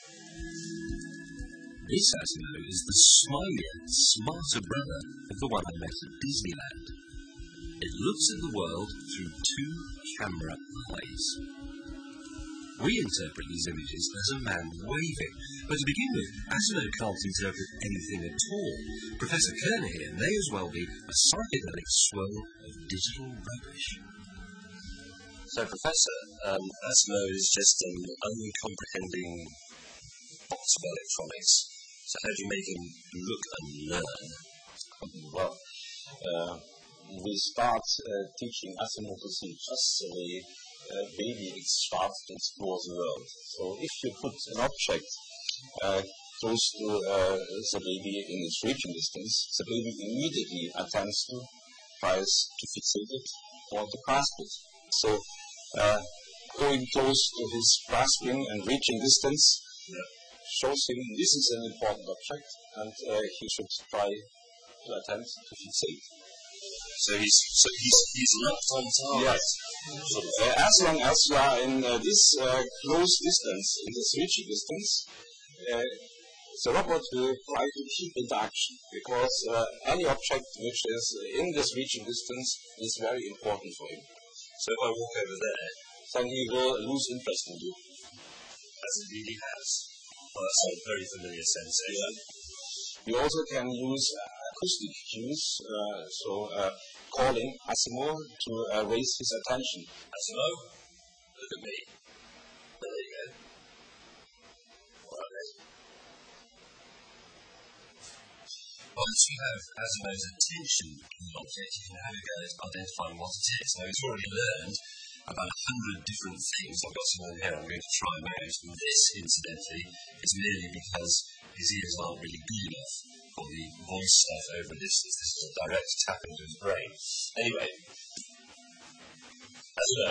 This Asimov is the smilier, smarter brother of the one I met at Disneyland. It looks at the world through two camera eyes. We interpret these images as a man waving, but to begin with, Asimov can't interpret anything at all. Professor Kerner here may as well be a psychedelic swirl of digital rubbish. So, Professor, um, Asimov is just an uncomprehending box of electronics. So how do you make him look and learn? Well, uh, we start uh, teaching Asimov to see just the way a baby starts to explore the world. So if you put an object uh, close to uh, the baby in its reaching distance, the baby immediately attempts to, tries to fixate it or to grasp it. So uh, going close to his grasping and reaching distance Yeah. shows him this is an important object, and uh, he should try to attempt to fixate. So he's so he's he's locked on target. Yes. Sort of. Uh, as long as you are in uh, this uh, close distance, in this reaching distance, uh, the robot will try to keep into action, because uh, any object which is in this reaching distance is very important for him. So if I walk over there, Then he will lose interest in you. as it really has. Well, that's a very familiar sensation. You also can use uh, acoustic cues, uh, so uh, calling Asimov to uh, raise his attention. Asimo, look at me. There you go. All right. Once you have Asimo's attention on the object, you can have a go at identifying what it is. Now, he's already learned about a hundred different things. I've got some of them here I'm going to try them out. And this, incidentally, is merely because his ears aren't really good enough for the voice stuff over a distance. This is a direct tap into his brain. Anyway, Asimo.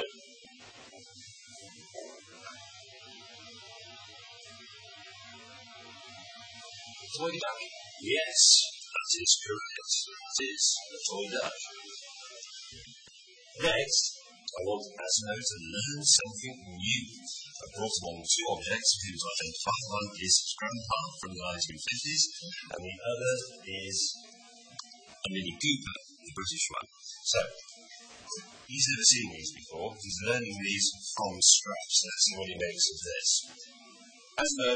Toy duck? Yes, that is correct. It is a toy duck. Next, I want Asimo to learn something new. I brought along two objects whose identified one is his grandpa from the nineteen fifties, and the other is a Mini Cooper, the British one. So, he's never seen these before. He's learning these from scratch. So let's see what he makes of this. Asimo.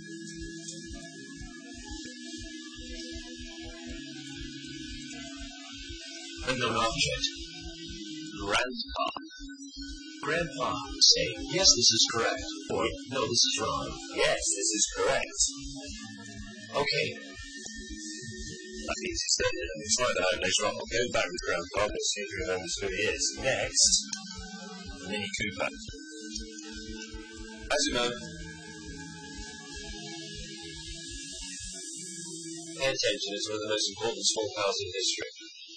And an object. Grandpa. Grandpa, say, yes, this is correct. Or, no, this is wrong. Yes, this is correct. Okay. That means he said it, and it's like that later on. I'll go back with Grandpa, let's see if he remembers who he is. Next, the Mini Cooper. Asimo. Pay attention, it's one of the most important small powers in history.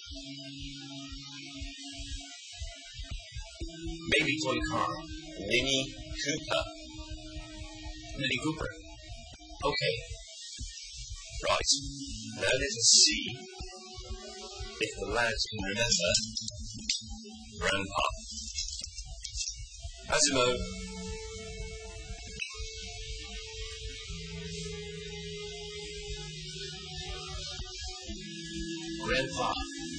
Baby toy car. Mini Cooper. Mini Cooper. Okay. Right. Now let us see if the lads can remember Grandpa. Asimo. Grandpa.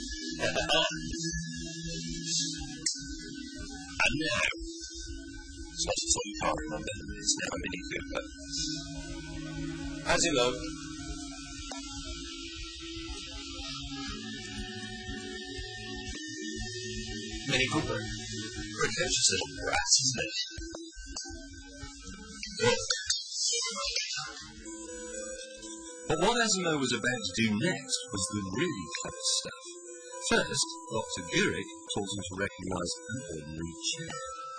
And now, it's not a toy car, remember, it's now a Mini Cooper. Asimo. Mini Cooper. Precocious little brat, isn't it? But what Asimo was about to do next was the really clever stuff. First, Doctor Gurik taught him to recognise an ordinary chair.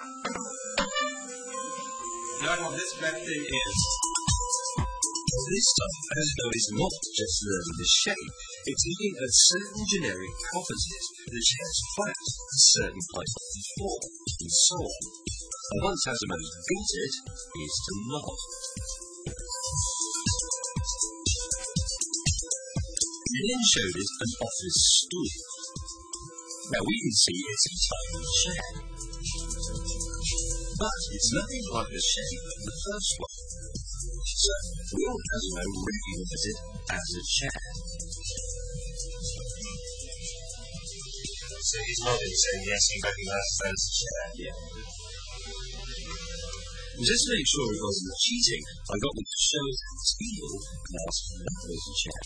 Learn what this bad thing is. This time, Asimo is not just learning the shape, it's looking at certain generic properties. The chair's flat, a certain height of the floor, and so on. And once Asimo's got it, he's to nod. He then showed it an office stool. Now we can see it's a tiny chair. But it's nothing like the shape of the first one. So, will Asimo recognise it as a chair? So he's nodding, saying yes, he recognises that as a chair. Yeah. Just to make sure it wasn't cheating, I got them to show it its heel and asked if that was a chair.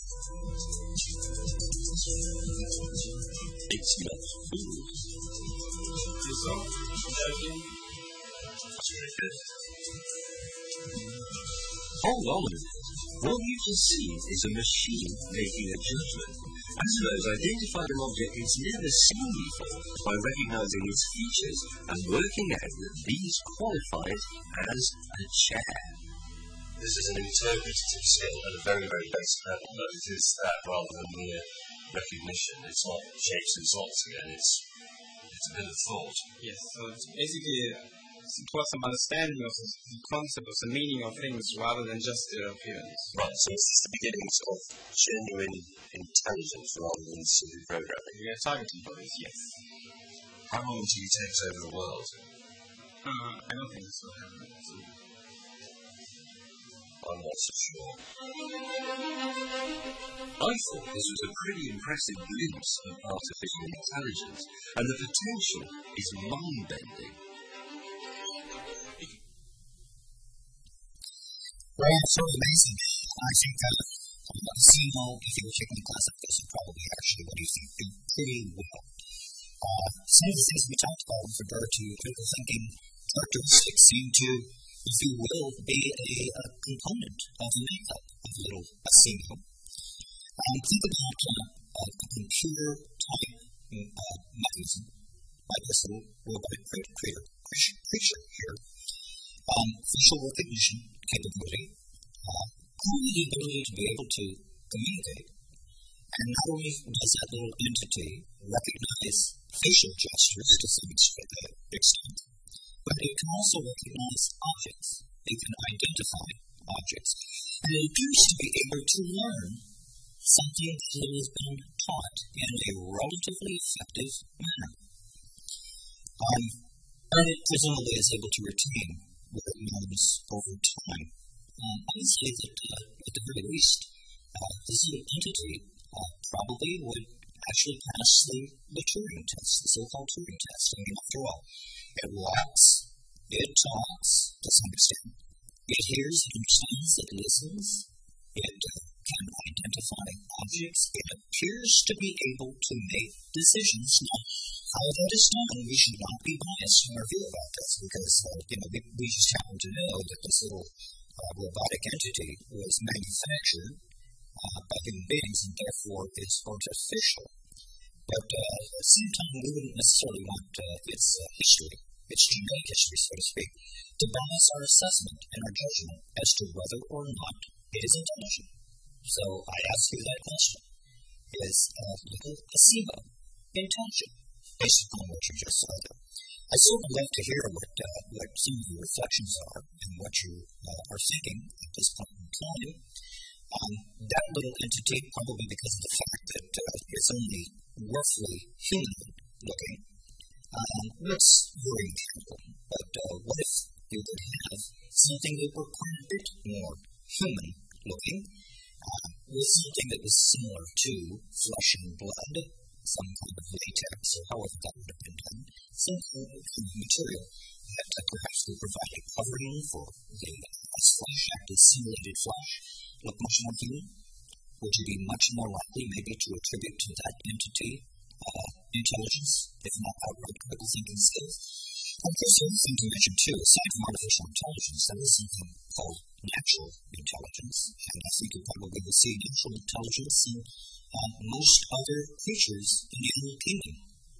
It's not food. You saw? Okay. That's very good. Hold on a minute. What you can see is a machine making a judgment. Asimo has identified an object it's never seen before by recognising its features and working out that these qualify it as a chair. This is an interpretative skill at a very, very basic level, but it is that rather than mere recognition. It's not shapes and sorts again, it's, it's a bit of thought. Yes, so it's basically to us some understanding of the, the concept of the meaning of things rather than just their appearance. Right, so this is the beginnings of genuine intelligence rather than silly programming. We are targeting for this, yes. How long until you take over the world? Uh, I don't think this will happen. So. I'm not so sure. I thought this was a pretty impressive glimpse of artificial intelligence, and the potential is mind-bending. Well, it's sort of amazing. I think uh, Simo, if you were taking a class like this, would probably actually, what do you think, do pretty well. Uh, some of the things we talked about with regard to critical thinking characteristics seem to, if you will, be a, a component of the makeup of little Simo. Um, think about uh, a computer-type uh, mechanism, like this little robotic creator, creature here. Um, facial recognition capability, uh, only the ability to be able to communicate. And not only does that little entity recognize facial gestures to some extent, but it can also recognize objects. It can identify objects. And it appears to be able to learn something that has been taught in a relatively effective manner. Um, and it presumably is able to retain what it learns over time. Um, I would say that, uh, at the very least, uh, this little entity uh, probably would actually pass the, the Turing test, the so-called Turing test. I mean, after all, it walks, it talks to some extent, it hears, it understands, it listens, it uh, can identify objects, it appears to be able to make decisions. Now, how that is done, we should not be biased in our view about this, because uh, you know, we, we just happen to know that this little uh, robotic entity was manufactured uh, by human beings and therefore is artificial. But uh, at the same time, we wouldn't necessarily want uh, its uh, history, its genetic history, so to speak, to bias our assessment and our judgment as to whether or not it is intelligent. So I ask you that question. Is uh, little Simo intelligent, based upon what you just said there? I'd sort of like to hear what, uh, what some of your reflections are and what you uh, are thinking at this point in time. Um, that little entity, probably because of the fact that uh, it's only roughly human-looking, um, looks very mechanical. But uh, what if you could have something that were quite a bit more human-looking, uh, with something that was similar to flesh and blood, some kind of latex, or however that would have been done, some kind of material that uh, perhaps would provide a covering for the uh, flesh, act as simulated flesh, look much more human? Would you be much more likely maybe to attribute to that entity uh, intelligence, if not outright critical thinking skills? And there's another thing to mention too, aside from artificial intelligence, there is something called natural intelligence, and I think you probably will see natural intelligence in uh, most other creatures in the animal kingdom.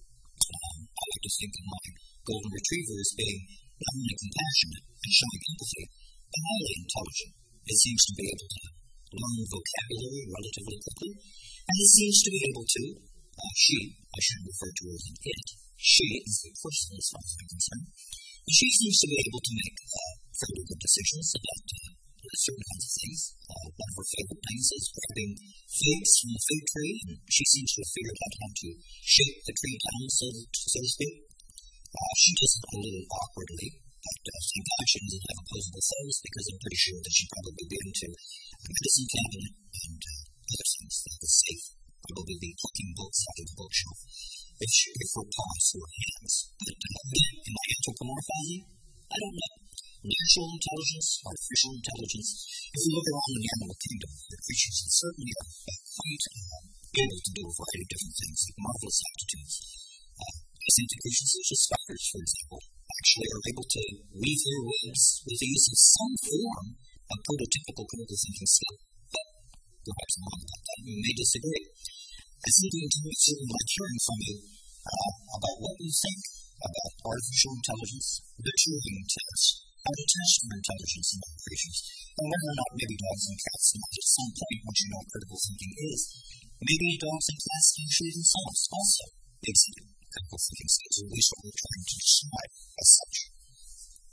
Um, I like to think of my golden retriever as being not only compassionate and showing empathy, but highly intelligent. It seems to be able to learn vocabulary relatively quickly, and it seems to be able to, uh, she, I shouldn't refer to her as an it, she is the person as far as I'm concerned, she seems to be able to make uh, fairly good decisions about uh, certain kinds of things. Uh, one of her favorite things is grabbing figs from the fig tree, and she seems to have figured out how to shake the tree down, so, so to speak. Uh, she does it a little awkwardly, but uh, thank God she doesn't have opposable thumbs, because I'm pretty sure that she'd probably be into a medicine cabinet and uh, other things that was safe. Probably be plucking books out of the bookshelf if she if her paws were hands. But uh, again, am I anthropomorphizing? I don't know. Natural intelligence, artificial intelligence. If you look around in the animal kingdom, the creatures certainly are uh, quite uh, able to do a variety of different things, like marvelous aptitudes. Uh, I think the creatures such as spiders, for example, actually are able to weave their webs with the use of some form of prototypical critical thinking skill. But perhaps I'm wrong about that. You may disagree. I think the intelligence certainly like hearing from you uh, about what you think about artificial intelligence, the Turing test, how to test for intelligence in other creatures, and whether or not maybe dogs and cats might at some point, once you know what critical thinking is, maybe dogs and cats actually themselves also exhibit critical thinking skills, or at least what we're trying to describe as such.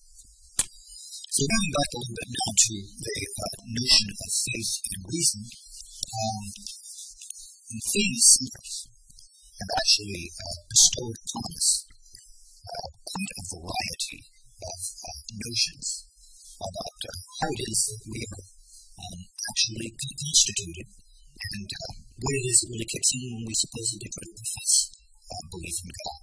So going back a little bit now to the uh, notion of faith and reason, um, famous thinkers have actually uh, bestowed upon us uh, quite a variety of uh, notions about uh, how it is that we are um, actually constituted and uh, what it is that really kicks in when we supposedly try to profess uh, belief in God.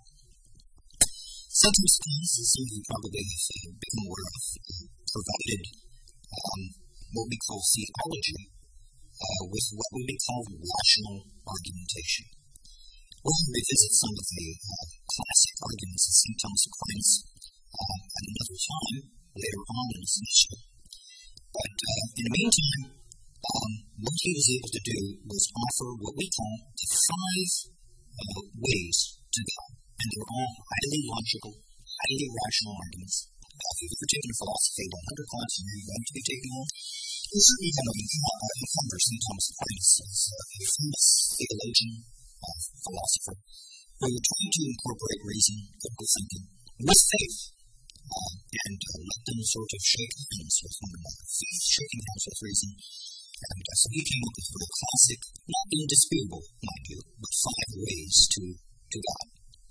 Sometimes things, as some of you probably have uh, become aware of, uh, provided um, what we call theology uh, with what would be called rational argumentation. We're going to revisit some of the uh, classic arguments of Saint Thomas Aquinas uh, at another time, later on in this lecture. But uh, in the meantime, um, what he was able to do was offer what we call the five uh, ways to God. And they're all highly logical, highly rational arguments. Uh, if you've ever taken a philosophy one hundred class and you're going to be taking one, you certainly have uh, encountered Saint Thomas Aquinas as uh, a famous theologian, uh, philosopher, where you're trying to incorporate reason, critical thinking, with faith, uh, and uh, let them sort of shake hands with one another. Faith shaking hands with reason. And uh, so he came up with a very classic, not indisputable, mind you, but five ways to, to God.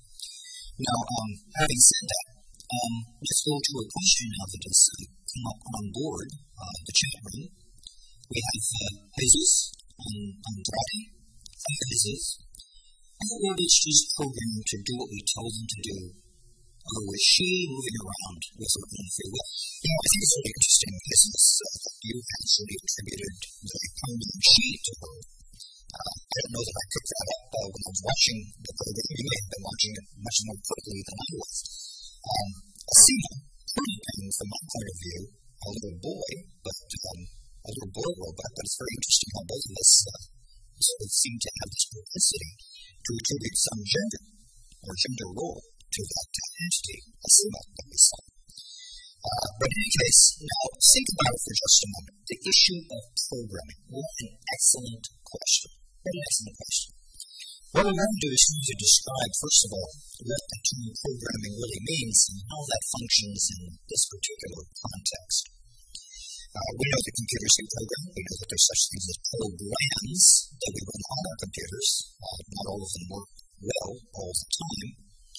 Now, um, having said that, um, let's go to a question now that has uh, come up on board uh, the chat room. We have uh, Jesus on Andrade. Hi, Jesus. How were these programmed to do what we told them to do? Or was she moving around with her own free will? You know, I think it's really interesting business uh, that you actually attributed the pronoun she to her. Uh, I don't know that I picked that up uh, when I was watching the program. You may have been watching it much more quickly than I was. Um, Asima, pretty young from my point of view, a little boy, but um, a little boy robot, but it's very interesting how both of us uh, sort of seem to have this propensity to attribute some gender or gender role to that entity, Asima, that we saw. Uh, but in any case, now think about it for just a moment. The issue of programming. What an excellent question. What an excellent question. What we want to do is to describe, first of all, what the term programming really means and how that functions in this particular context. Uh, we know that computers can program. We know that there's such things as programs that we run on our computers. Uh, not all of them work well all the time.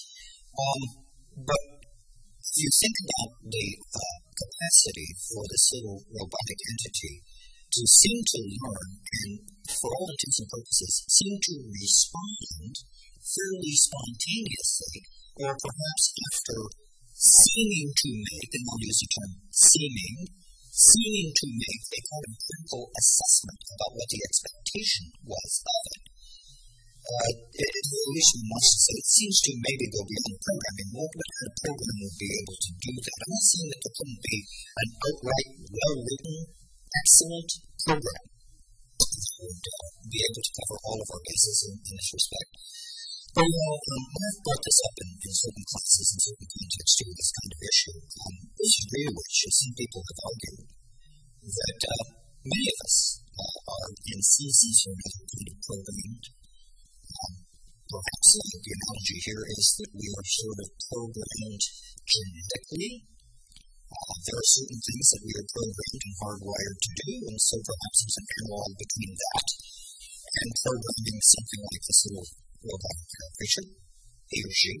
Um, but if you think about the uh, capacity for this little robotic entity to seem to learn and, for all intents and purposes, seem to respond fairly spontaneously, or perhaps after seeming to make, and I'll use the term seeming, seeming to make a kind of critical assessment about what the expectation was of it. Uh, it, it, at least we must say, it seems to maybe go beyond programming. What kind of program would be able to do that? I'm not saying that there couldn't be an outright, well-written, excellent program that would uh, be able to cover all of our bases in, in this respect. But you know, um, I've brought this up in, in certain classes and certain contexts too, this kind of issue. Um, this is really which some people have argued that uh, many of us uh, are in seasons or another kind of programmed. Um, perhaps uh, the analogy here is that we are sort of programmed genetically. Uh, there are certain things that we are programmed and hardwired to do, and so perhaps there's an analog between that and programming something like this little robotic creature, he or she.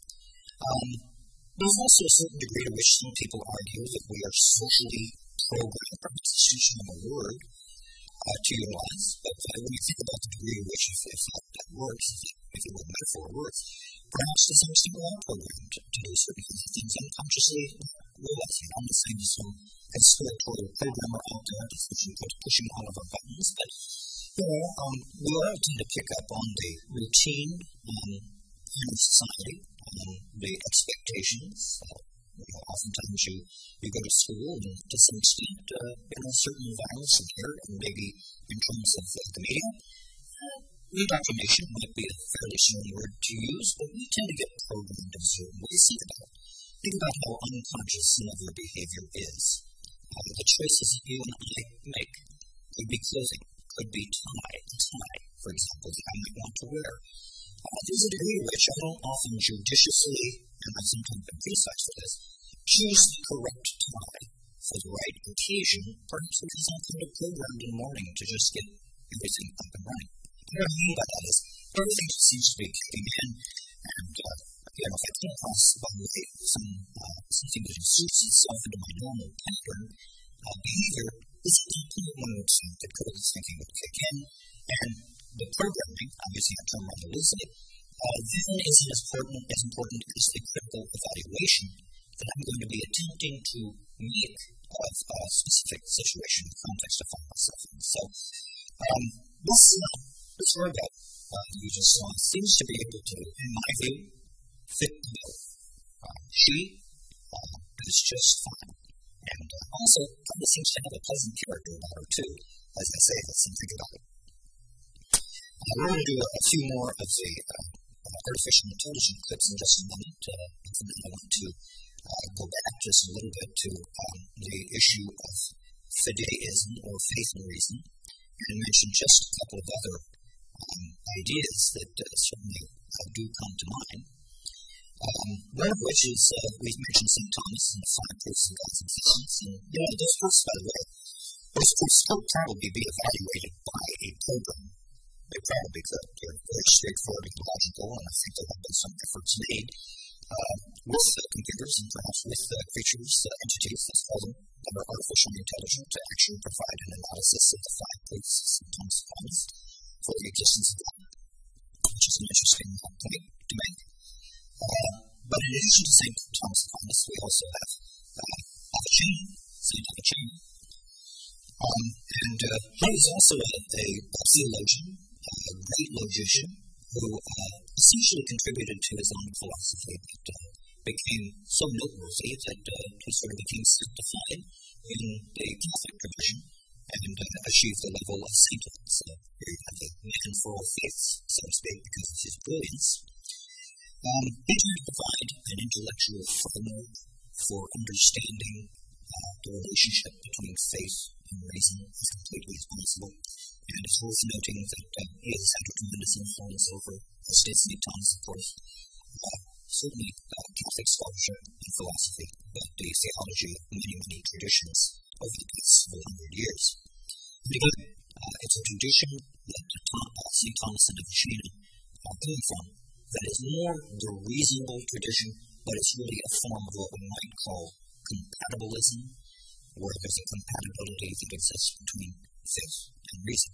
Um, there's also a certain degree to which some people argue that we are socially programmed, perhaps it's too strong a word uh, to utilize, but uh, when you think about the degree to which if, if that works, if, if the word metaphor works, perhaps to some extent we are programmed to, to do certain things unconsciously realizing. I'm not saying some conspiratorial programmer out there that's pushing all of our buttons, but you know, um, we all tend to pick up on the routine um, in society, um, the expectations. Uh, you know, oftentimes you, you go to school, and to some extent, uh, in a certain environments and care, and maybe in terms of uh, the media, uh, indoctrination might be a fairly strong word to use, but we tend to get programmed in certain ways. Think about it. Think about how unconscious some of your behavior is. Uh, the choices that you and I make could be clothing, could be tie, tie, for example, that I might want to wear. Uh, there's a degree to which I don't often judiciously, and I've sometimes been criticized for this, choose the correct tie for the right occasion, perhaps it is not kind of programmed in the morning to just get everything up and running. What I mean by that is everything just seems to be kicking in, and uh, you know, if I come across, by the way, some, uh, something that inserts itself into my normal pattern uh, behavior, this is the point when it's that critical thinking would kick in, and the programming, obviously I turn around to lose it, uh, then isn't as important, as important as the critical evaluation that I'm going to be attempting to make of a specific situation or context to find myself in. So, um, this, uh, this robot uh, you just saw seems to be able to, in my view, fit the bill. Uh, she uh, is just fine. And uh, also, kind of seems to have a pleasant character about her, too, as I say this and think about it. Uh, we're going to do a, a few more of the uh, uh, artificial intelligence clips in just a moment. Uh, and then I want to uh, go back just a little bit to um, the issue of fideism, or faith in reason, and mention just a couple of other um, ideas that uh, certainly uh, do come to mind. Um, one of which is, uh, we've mentioned Saint Thomas and the five proofs of God's existence, and, you know, those proofs, by the way, those proofs could probably be evaluated by a program. They probably could. They're very straightforward and logical, and I think there have been some efforts made uh, with uh, computers and perhaps with uh, creatures, uh, entities, let's call them, that are artificially intelligent to actually provide an analysis of the five proofs of Saint Thomas Aquinas for the existence of God, which is an interesting uh, point to make. Uh, but in addition to Saint Thomas Aquinas, we also have uh, Avicenne, Saint Avicenne. Um, and uh, he is also a, a theologian, a great logician, who uh, essentially contributed to Islamic philosophy that uh, became so noteworthy that uh, he sort of became sanctified in the Catholic tradition and uh, achieved the level of sainthood. So here you have the man for all faiths, so to speak, because of his brilliance. Um, he tried to provide an intellectual framework for understanding uh, the relationship between faith and reason as completely as possible. And it's worth noting that uh, he has had a tremendous influence over, as did Saint Thomas, of course, uh, certainly uh, Catholic scholarship and philosophy, but the theology of many, many traditions over the past several hundred years. And again, uh, it's a tradition that uh, Saint Thomas and Avicenne uh, came from that is more the reasonable tradition, but it's really a form of what we might call compatibilism, where there's a compatibility that exists between faith and reason.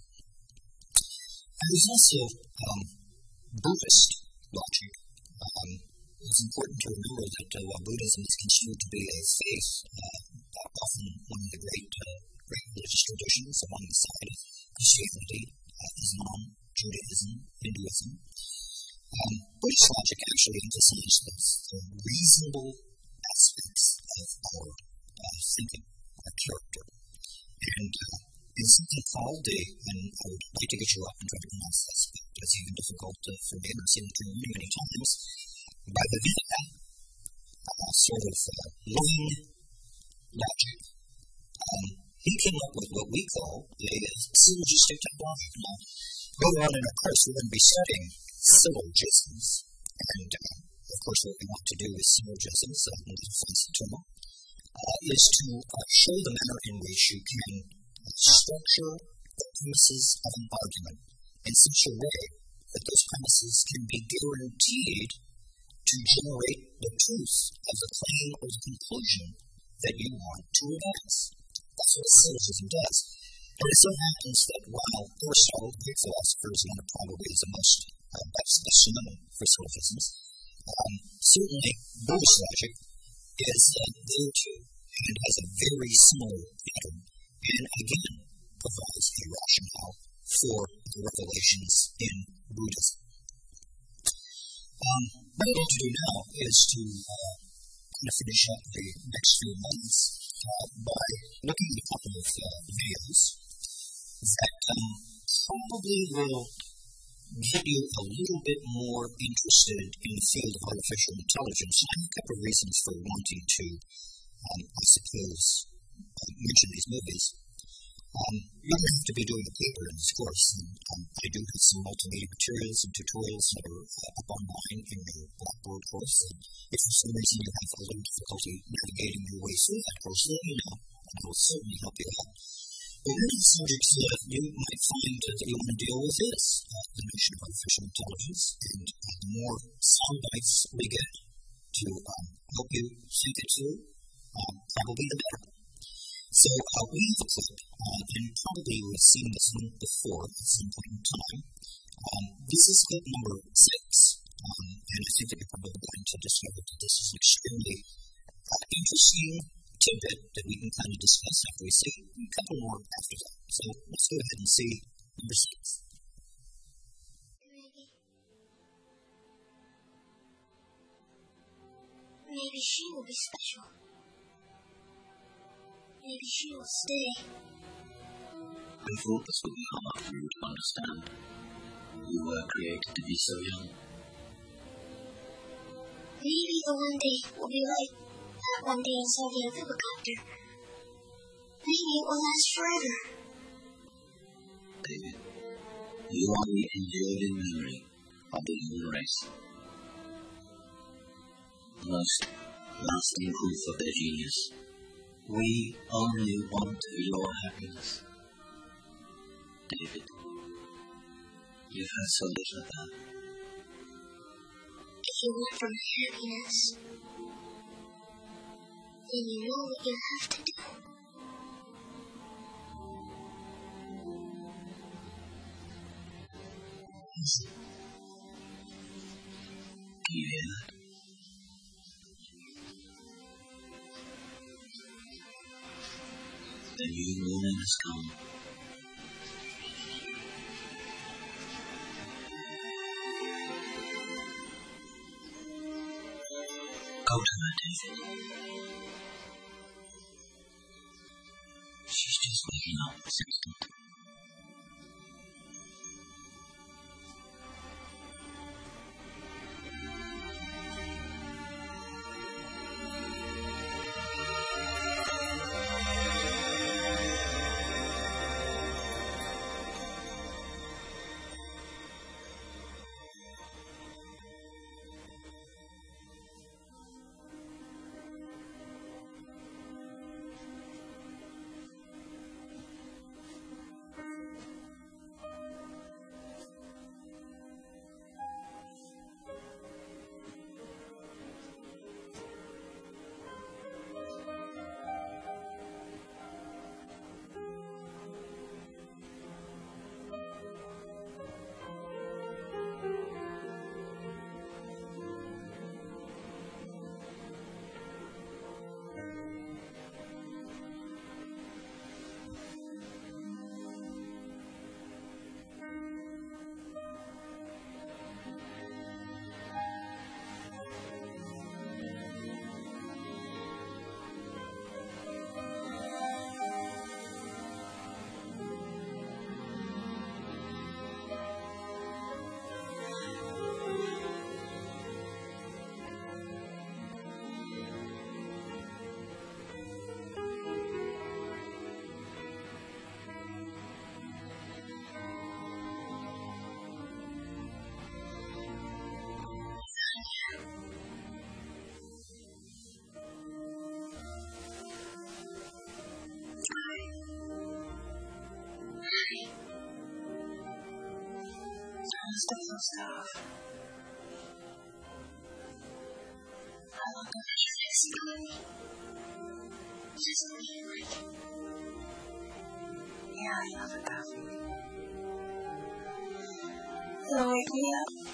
And there's also um, Buddhist logic. Um, it's important to remember that uh, while Buddhism is considered to be a faith, uh, often one of the great, uh, great religious traditions alongside of Christianity, uh, Islam, Judaism, Hinduism, um, Buddhist logic actually emphasizes the reasonable aspects of our uh, thinking, our character. And uh, in something called the, and I would like to get you up and try to pronounce this, but it's even difficult uh, for me, I've seen the term many, many times, by the Veda, uh, sort of uh, living logic. Um, he came up with what we call a syllogistic typology. Now, later on in our course, we're going to be studying syllogisms, and uh, of course what we want to do with syllogisms, uh, in the defense of term, uh, is to uh, show the manner in which you can structure the premises of an argument in such a way that those premises can be guaranteed to generate the truth of the claim or the conclusion that you want to advance. That's what a syllogism does. And it so happens that while Aristotle, the Greek philosopher, is one of probably the most uh, best, best known for syllogisms, um, certainly Buddhist logic is uh, there too, and has a very similar pattern, and again provides a rationale for the revelations in Buddhism. Um, what I want to do now is to uh, kind of finish up the next few months uh, by looking at a couple of uh, videos that um, probably will get you a little bit more interested in the field of artificial intelligence. I have a couple of reasons for wanting to, um, I suppose, uh, mention these movies. Um, you don't have to be doing the paper in this course. And, um, I do have some multimedia materials and tutorials that are uh, up online in your Blackboard course. And if for some reason you have a little difficulty navigating your way through that course, let me know, and I will certainly help you out. But one of the subjects that you might find uh, that you want to deal with is uh, the notion of artificial intelligence, and uh, the more sound bites we get to um, help you think it through, um, probably the better. So uh, we have a clip, uh, and probably you've seen this one before at some point in time. Um, this is clip number six, um, and I think that you're probably going to discover that this is an extremely uh, interesting tidbit that we can kind of discuss after we see a couple more after that. So let's go ahead and see number six. Maybe. Maybe she will be special. Maybe she will stay. I thought this would be hard for you to understand. You were created to be so young. Maybe the one day will be like that one day I saw the helicopter. Maybe it will last forever. David, you are the enduring memory of the human race. The most lasting proof of their genius. We only want your happiness. David, you've had so little of that. If you want from happiness, then you know what you have to do. Do you hear that? The new moment has come. Go to her, David. She's just waking up this instant. Just the first half. I look up at your face clearly. Just leave like. Yeah, I know that that feeling. It'll wake me up.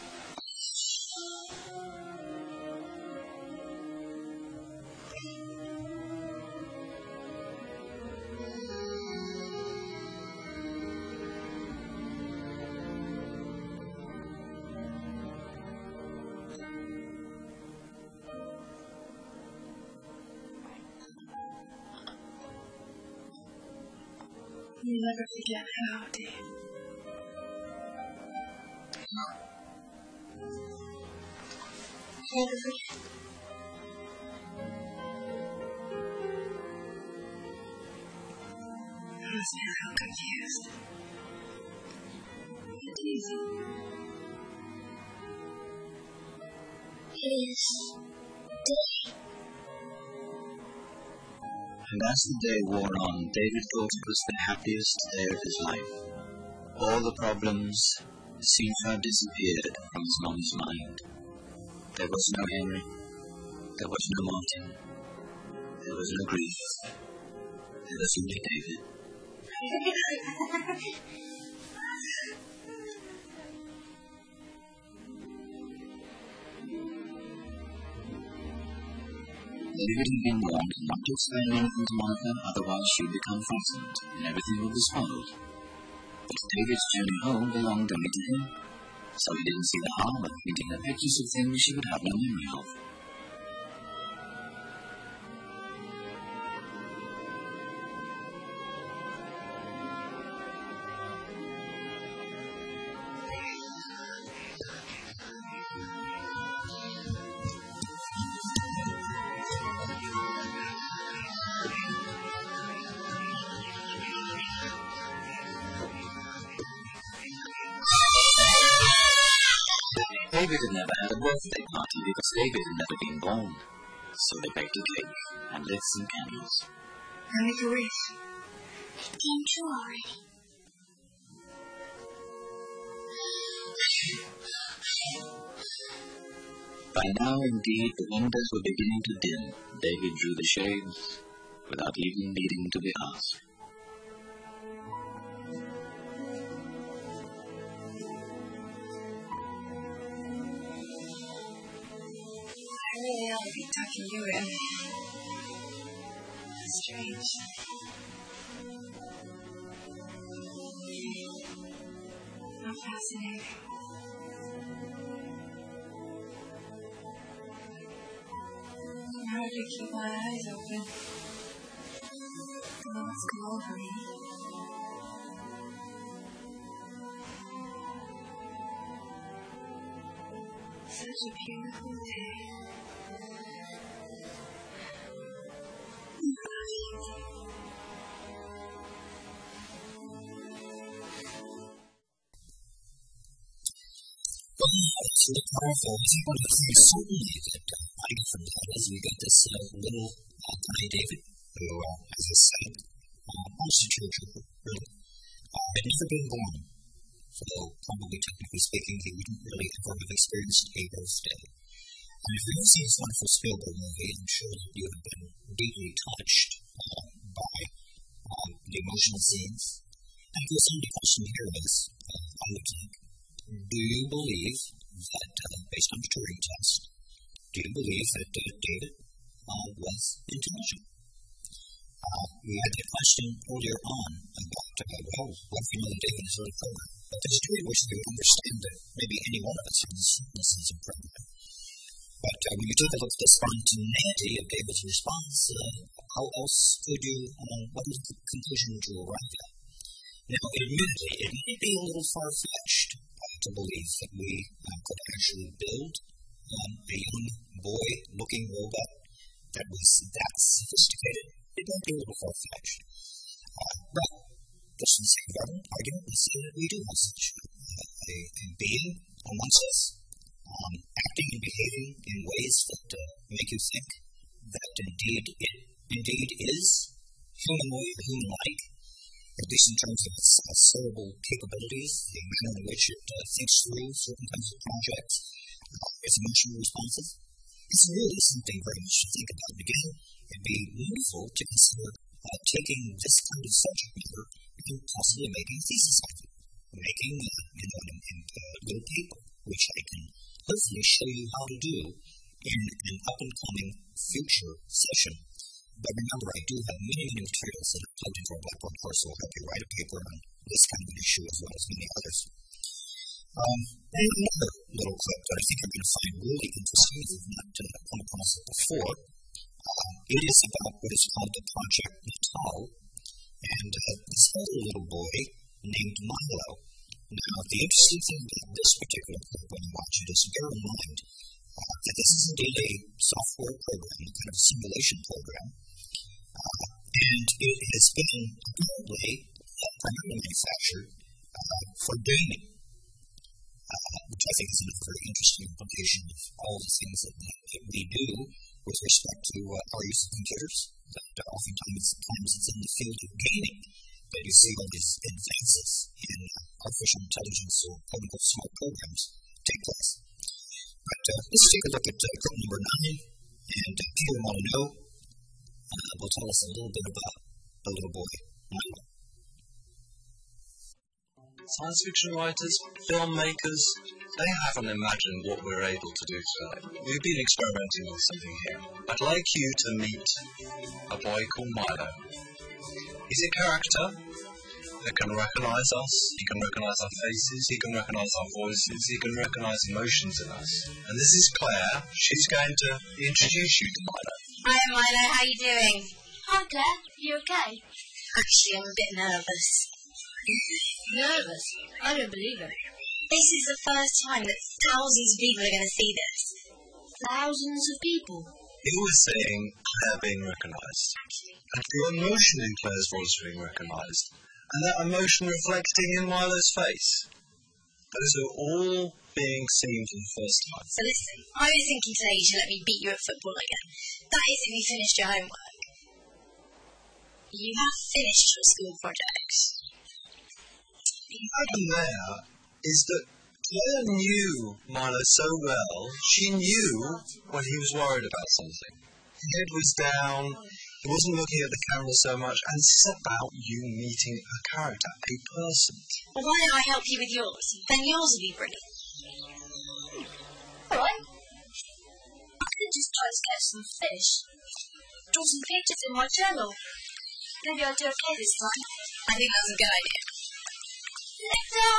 You never forget how, do you? No. I never forget. I'm me a little confused. It's easy. It is day. And as the day wore on, David thought it was the happiest day of his life. All the problems seemed to have disappeared from his mom's mind. There was no Henry. There was no Martin. There was no grief. There was only David. David had been warned not to explain anything to Monica, otherwise she would become frightened, and everything would be spoiled. But David's journey home belonged only to him, so he didn't see the harm of painting her pictures of things she would have no memory of. David had never had a birthday party because David had never been born. So they baked a cake and lit some candles. Now make a wish. It came true already. By now, indeed, the windows were beginning to dim. David drew the shades without even needing to be asked. I really ought to be tucking you in. It's strange. How fascinating. I hardly keep my eyes open. Thoughts come over me. Such a beautiful day. Well, it's really powerful. I think one of the things certainly that uh, I get from that is we got this uh, little uh, tiny David who, uh, as I said, uh, almost a tearjerker, really. Uh, had never been born, so probably technically speaking, he wouldn't really ever have experienced a birthday. And if you've seen this wonderful Spielberg movie, I'm sure that you have been deeply touched uh, by um, the emotional scenes. And I guess the only question here is, uh, I would think, do you believe that, uh, based on the Turing test, do you believe that uh, David uh, was intelligent? Uh, we had that question earlier on about, uh, well, what if you know that David is really clever? But there's a degree to which we understand that maybe any one of us has weaknesses and problems. But uh, when you take a look at the spontaneity of David's response, uh, how else could you, uh, what is the conclusion that you arrive at? Now, admittedly, it may be a little far-fetched uh, to believe that we uh, could actually build um, a young boy-looking robot that was that sophisticated. It might be a little far-fetched. Uh, but just in the same argument, we say that we do have such uh, a, a being amongst us, um, acting and behaving in ways that uh, make you think that indeed it indeed is humanoid, human-like, at least in terms of its uh, cerebral capabilities, the manner in which it uh, thinks through certain kinds of projects, uh, its emotional responses. It's really something very much to think about. And again, it'd be wonderful to consider uh, taking this kind of subject matter and possibly making a thesis out of it, making uh, you know, a, a little paper, which I can hopefully show you how to do in an up-and-coming future session. But remember, I do have many, many materials that are plugged into our Blackboard course, so I'll help you write a paper on this kind of an issue as well as many others. Um, and another little clip that I think you're going to find really interesting, if you've not uh, come across it before, uh, it is about what is called the Project Natal, and uh, this other little boy named Milo. Now, the interesting thing about this particular clip when you watch it is bear in mind uh, that this is indeed a software program, a kind of a simulation program, uh, and it has been apparently uh, primarily manufactured uh, for gaming, uh, which I think is another very interesting implication of all the things that we, that we do with respect to uh, our use of computers. That uh, oftentimes, sometimes it's in the field of gaming that you see all these advances in uh, artificial intelligence or quote-unquote smart programs take place. But uh, let's take a look at uh, clip number nine, and uh, if you want to know, uh, will tell us a little bit about the little boy, Milo. Science fiction writers, filmmakers, they haven't imagined what we're able to do today. We've been experimenting with something here. I'd like you to meet a boy called Milo. He's a character that can recognize us, he can recognize our faces, he can recognize our voices, he can recognize emotions in us. And this is Claire. She's going to introduce you to Milo. Hi Milo, how you doing? Hi Claire, you okay? Actually, I'm a bit nervous. Nervous? I don't believe it. This is the first time that thousands of people are going to see this. Thousands of people? You were saying Claire being recognised, and the emotion in Claire's voice being recognised, and that emotion reflecting in Milo's face. Those are all being seen for the first time. So listen, I was thinking today you should let me beat you at football again. That is if you finished your homework. You have finished your school projects. The problem there is that Claire knew Milo so well, she knew when he was worried about something. His head was down, he wasn't looking at the camera so much, and this is about you meeting a character, a person. Well, why don't I help you with yours? Then yours will be brilliant. Alright. I could just try to get some fish. Draw some pictures in my journal. Maybe I'll do okay this time. I think that's a good idea. Nectar!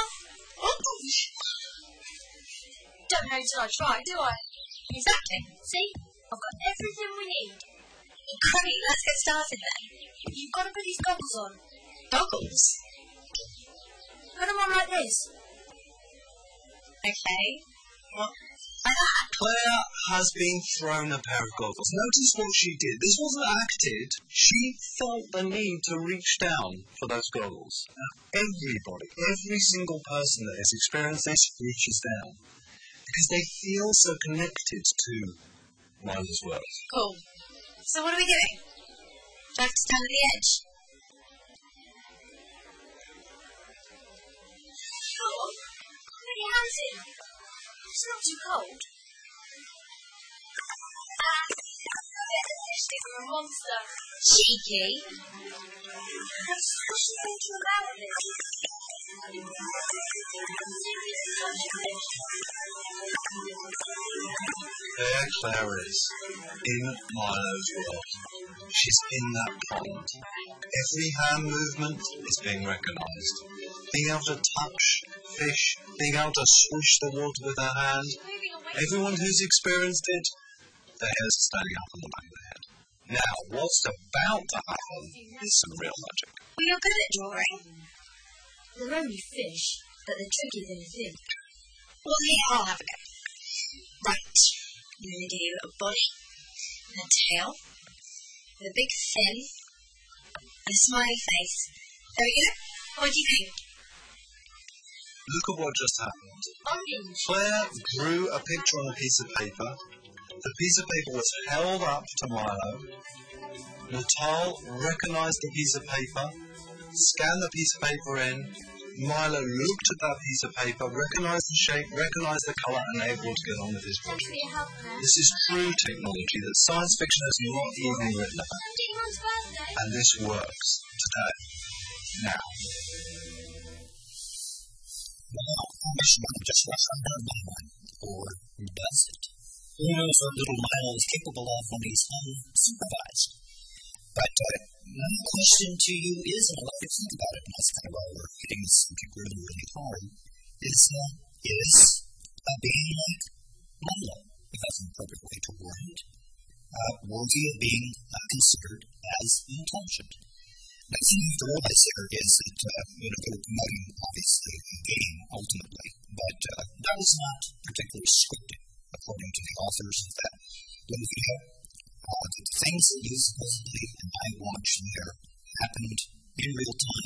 Don't know till I try, do I? Exactly. See? I've got everything we need. Great, let's get started then. You've got to put these goggles on. Goggles? Put them on like this. Okay. What? Claire has been thrown a pair of goggles. Notice what she did. This wasn't acted. She felt the need to reach down for those goggles. Now, everybody, every single person that has experienced this reaches down because they feel so connected to Milo's world. Cool. So what are we doing? Do I have to stand at the edge? Go on. Put your hands in. It's not too cold. Ah, I bet the fish think we're a monster. Cheeky. Let's squish it into a mouth of it. There Claire is, in Milo's world. She's in that pond. Every hand movement is being recognised. Being able to touch fish, being able to swish the water with her hand. Everyone who's experienced it, their hairs are standing up on the back of their head. Now, what's about to happen is some real magic. Well, you're good at drawing. They're only fish, but they're trickier than you think. Well, yeah, I'll have a go. Right. I'm going to do a body, and a tail, with a big fin, and a smiley face. There we go. What do you think? Look at what just happened. Orange. Claire drew a picture on a piece of paper. The piece of paper was held up to Milo. Natal recognised the piece of paper, scanned the piece of paper in. Milo looked at that piece of paper, recognised the shape, recognised the colour, and able to get on with his project. This is true technology that science fiction has not even written about. And this works today. Now. Well, I wish I could just rush on down that one. Or does it? Who knows what little Milo is capable of when he's unsupervised? But uh, my question to you is, and I'd like to think about it, and that's kind of why we're hitting this subject really, really hard, is, uh, is a being like Milo, if that's an appropriate way to word it, uh, worthy of being uh, considered as intelligent. Now, the thing you have to realize here is that, uh, you know, they're promoting, obviously, a game, ultimately, but uh, that was not particularly scripted, according to the authors of that little video. Uh, the things that you supposedly and I watched there happened in real time,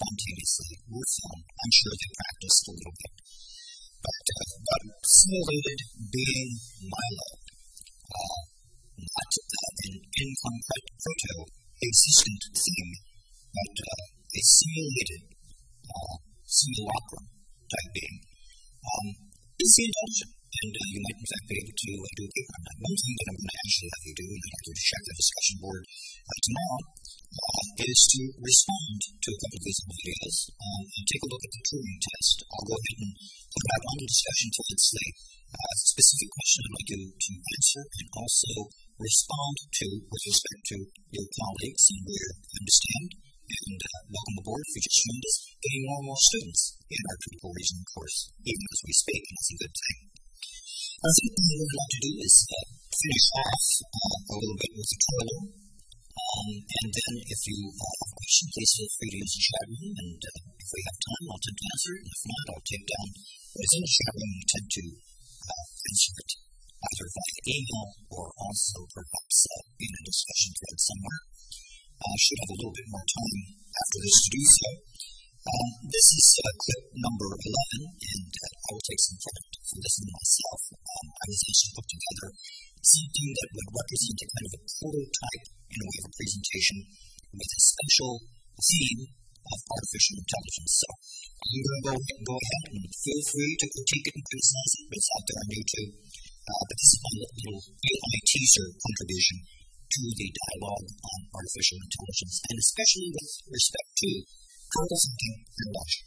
spontaneously were fun. I'm sure they practiced a little bit. But, uh, but simulated being Milo, uh, not uh, an inconcrete proto-existent thing, but uh, a simulated uh, simulacrum type being, um, is the intelligent. And uh, you might in fact be able to uh, do a paper on that. One thing that I'm going to actually have you do, and I'd like you to check the discussion board uh, tomorrow, uh, is to respond to a couple of these videos um, and take a look at the Turing test. I'll go ahead and put that on the discussion till it's the uh, specific question I'd like you to answer and also respond to with respect to your colleagues and where you understand. And uh, welcome aboard if you just joined us, getting more and more students in our critical reasoning course, even as we speak, and that's a good thing. I think what we'd like to do is uh, finish off uh, a little bit with the trailer, um, and then if you uh, have a question, please feel free to use the chat room, and uh, if we have time, I'll attempt to answer it, and if not, I'll take down what is in the chat room and attempt to uh, answer it either via email or also perhaps uh, in a discussion thread somewhere. I uh, should have a little bit more time after this to do so. Um, this is uh, clip number eleven, and uh, I will take some credit for this one myself. Um, I was able to put together something that would represent a kind of a prototype in a way of a presentation with a special theme of artificial intelligence. So I'm going to go, go ahead and feel free to critique it and criticize it, but it's out there on YouTube. Uh, but this is my little A I teaser contribution to the dialogue on artificial intelligence, and especially with respect to critical thinking and logic.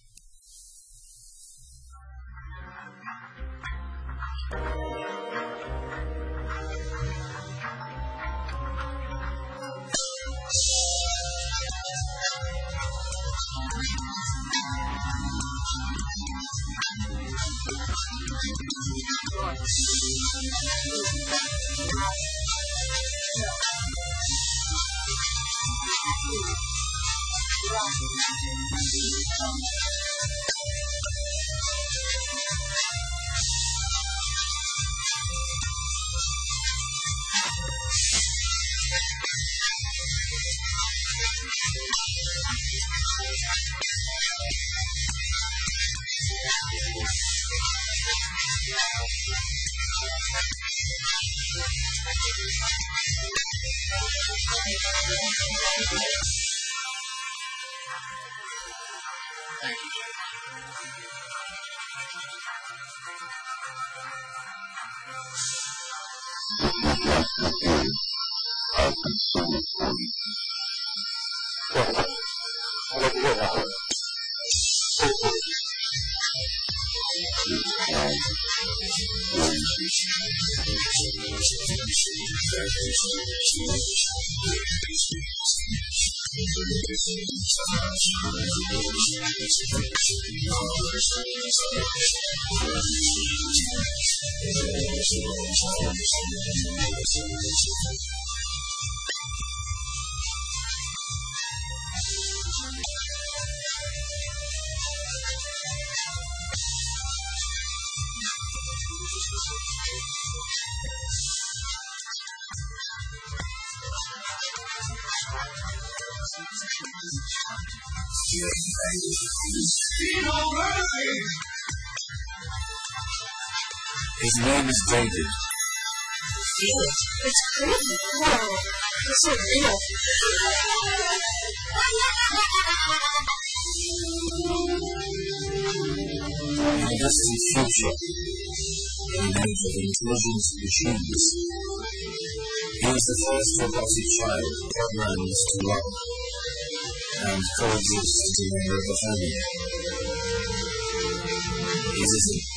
His name is David. Feel it. It's crazy. Wow. It's so real. In the distant future, in the age of intelligent machines, he was the first robotic child programmed to love and coexist in a river family. Is it he?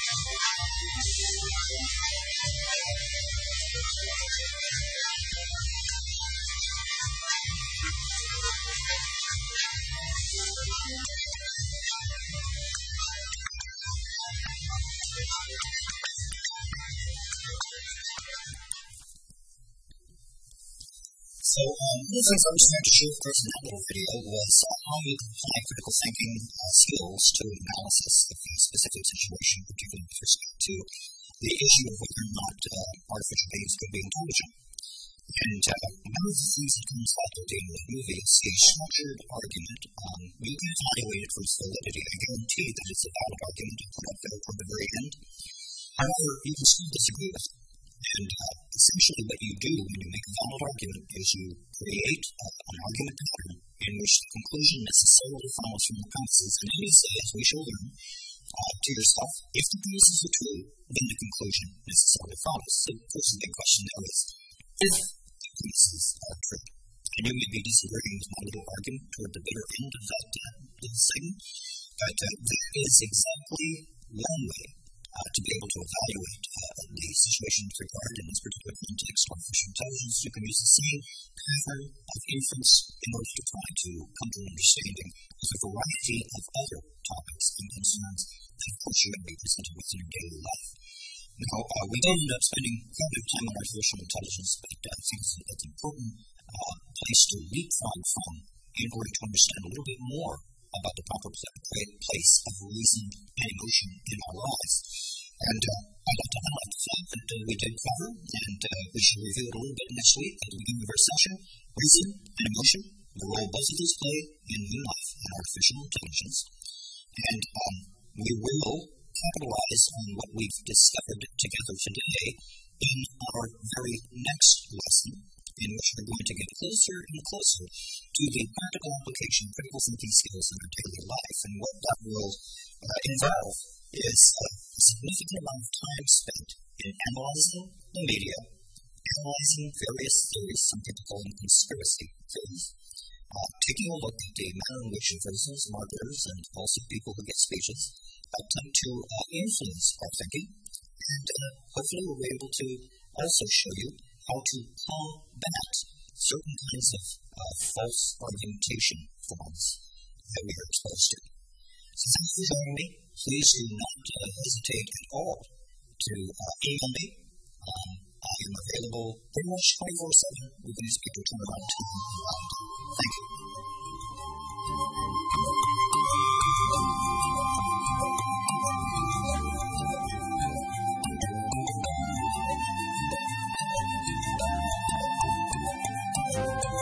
So, um, one of the things I was trying to show, of course, in that little video was uh, how you can apply critical thinking uh, skills to an analysis of a specific situation, particularly with respect to the issue of whether or not uh, artificial beings could be intelligent. And uh, one of the things that comes out of the movie is a structured argument. Um, you can evaluate it for its validity. I guarantee that it's a valid argument to put up there toward the very end. However, you can still disagree with it. And uh, essentially what you do when you make a valid argument is you create uh, an argument pattern in which the conclusion necessarily follows from the premises. And then you say, as we shall learn, uh, to yourself, if the premises are true, then the conclusion necessarily follows. So, of course, the big question there is, if the premises are true, and you may be disagreeing with my little argument toward the bitter end of that uh, segment, but uh, that is exactly one way Uh, to be able to evaluate uh, the situations required in this particular context of artificial intelligence. You can use the same pattern of inference in order to try to come to an understanding of a variety of other topics and concerns that, of course, you're going to be presented with in your daily life. Now, uh, we did end up spending quite a bit of time on artificial intelligence, but uh, I think it's, it's an important uh, place to leapfrog from in order to understand a little bit more about the proper place of reason and emotion in our lives. And uh, I'd like to highlight the fact that uh, we did cover, and uh, we shall review it a little bit next week at the beginning of our session, reason and emotion, the role both of these play in human life and artificial intelligence. And um, we will capitalize on what we've discovered together today in our very next lesson, in which we're going to get closer and closer to the practical application of critical thinking skills in our daily life. And what that will uh, involve is a significant amount of time spent in analyzing the media, analyzing various theories, some people call them conspiracy theories, uh, taking a look at the manner in which journalists, marketers, and also people who get speeches attempt to uh, influence our thinking. And uh, hopefully we'll be able to also show you how to combat certain kinds of uh, false argumentation forms that we are exposed to. So thanks for joining me. Please do not uh, hesitate at all to uh, email me. Um, I am available pretty much twenty-four seven. We can just get your turnaround time around. Thank you. Thank you.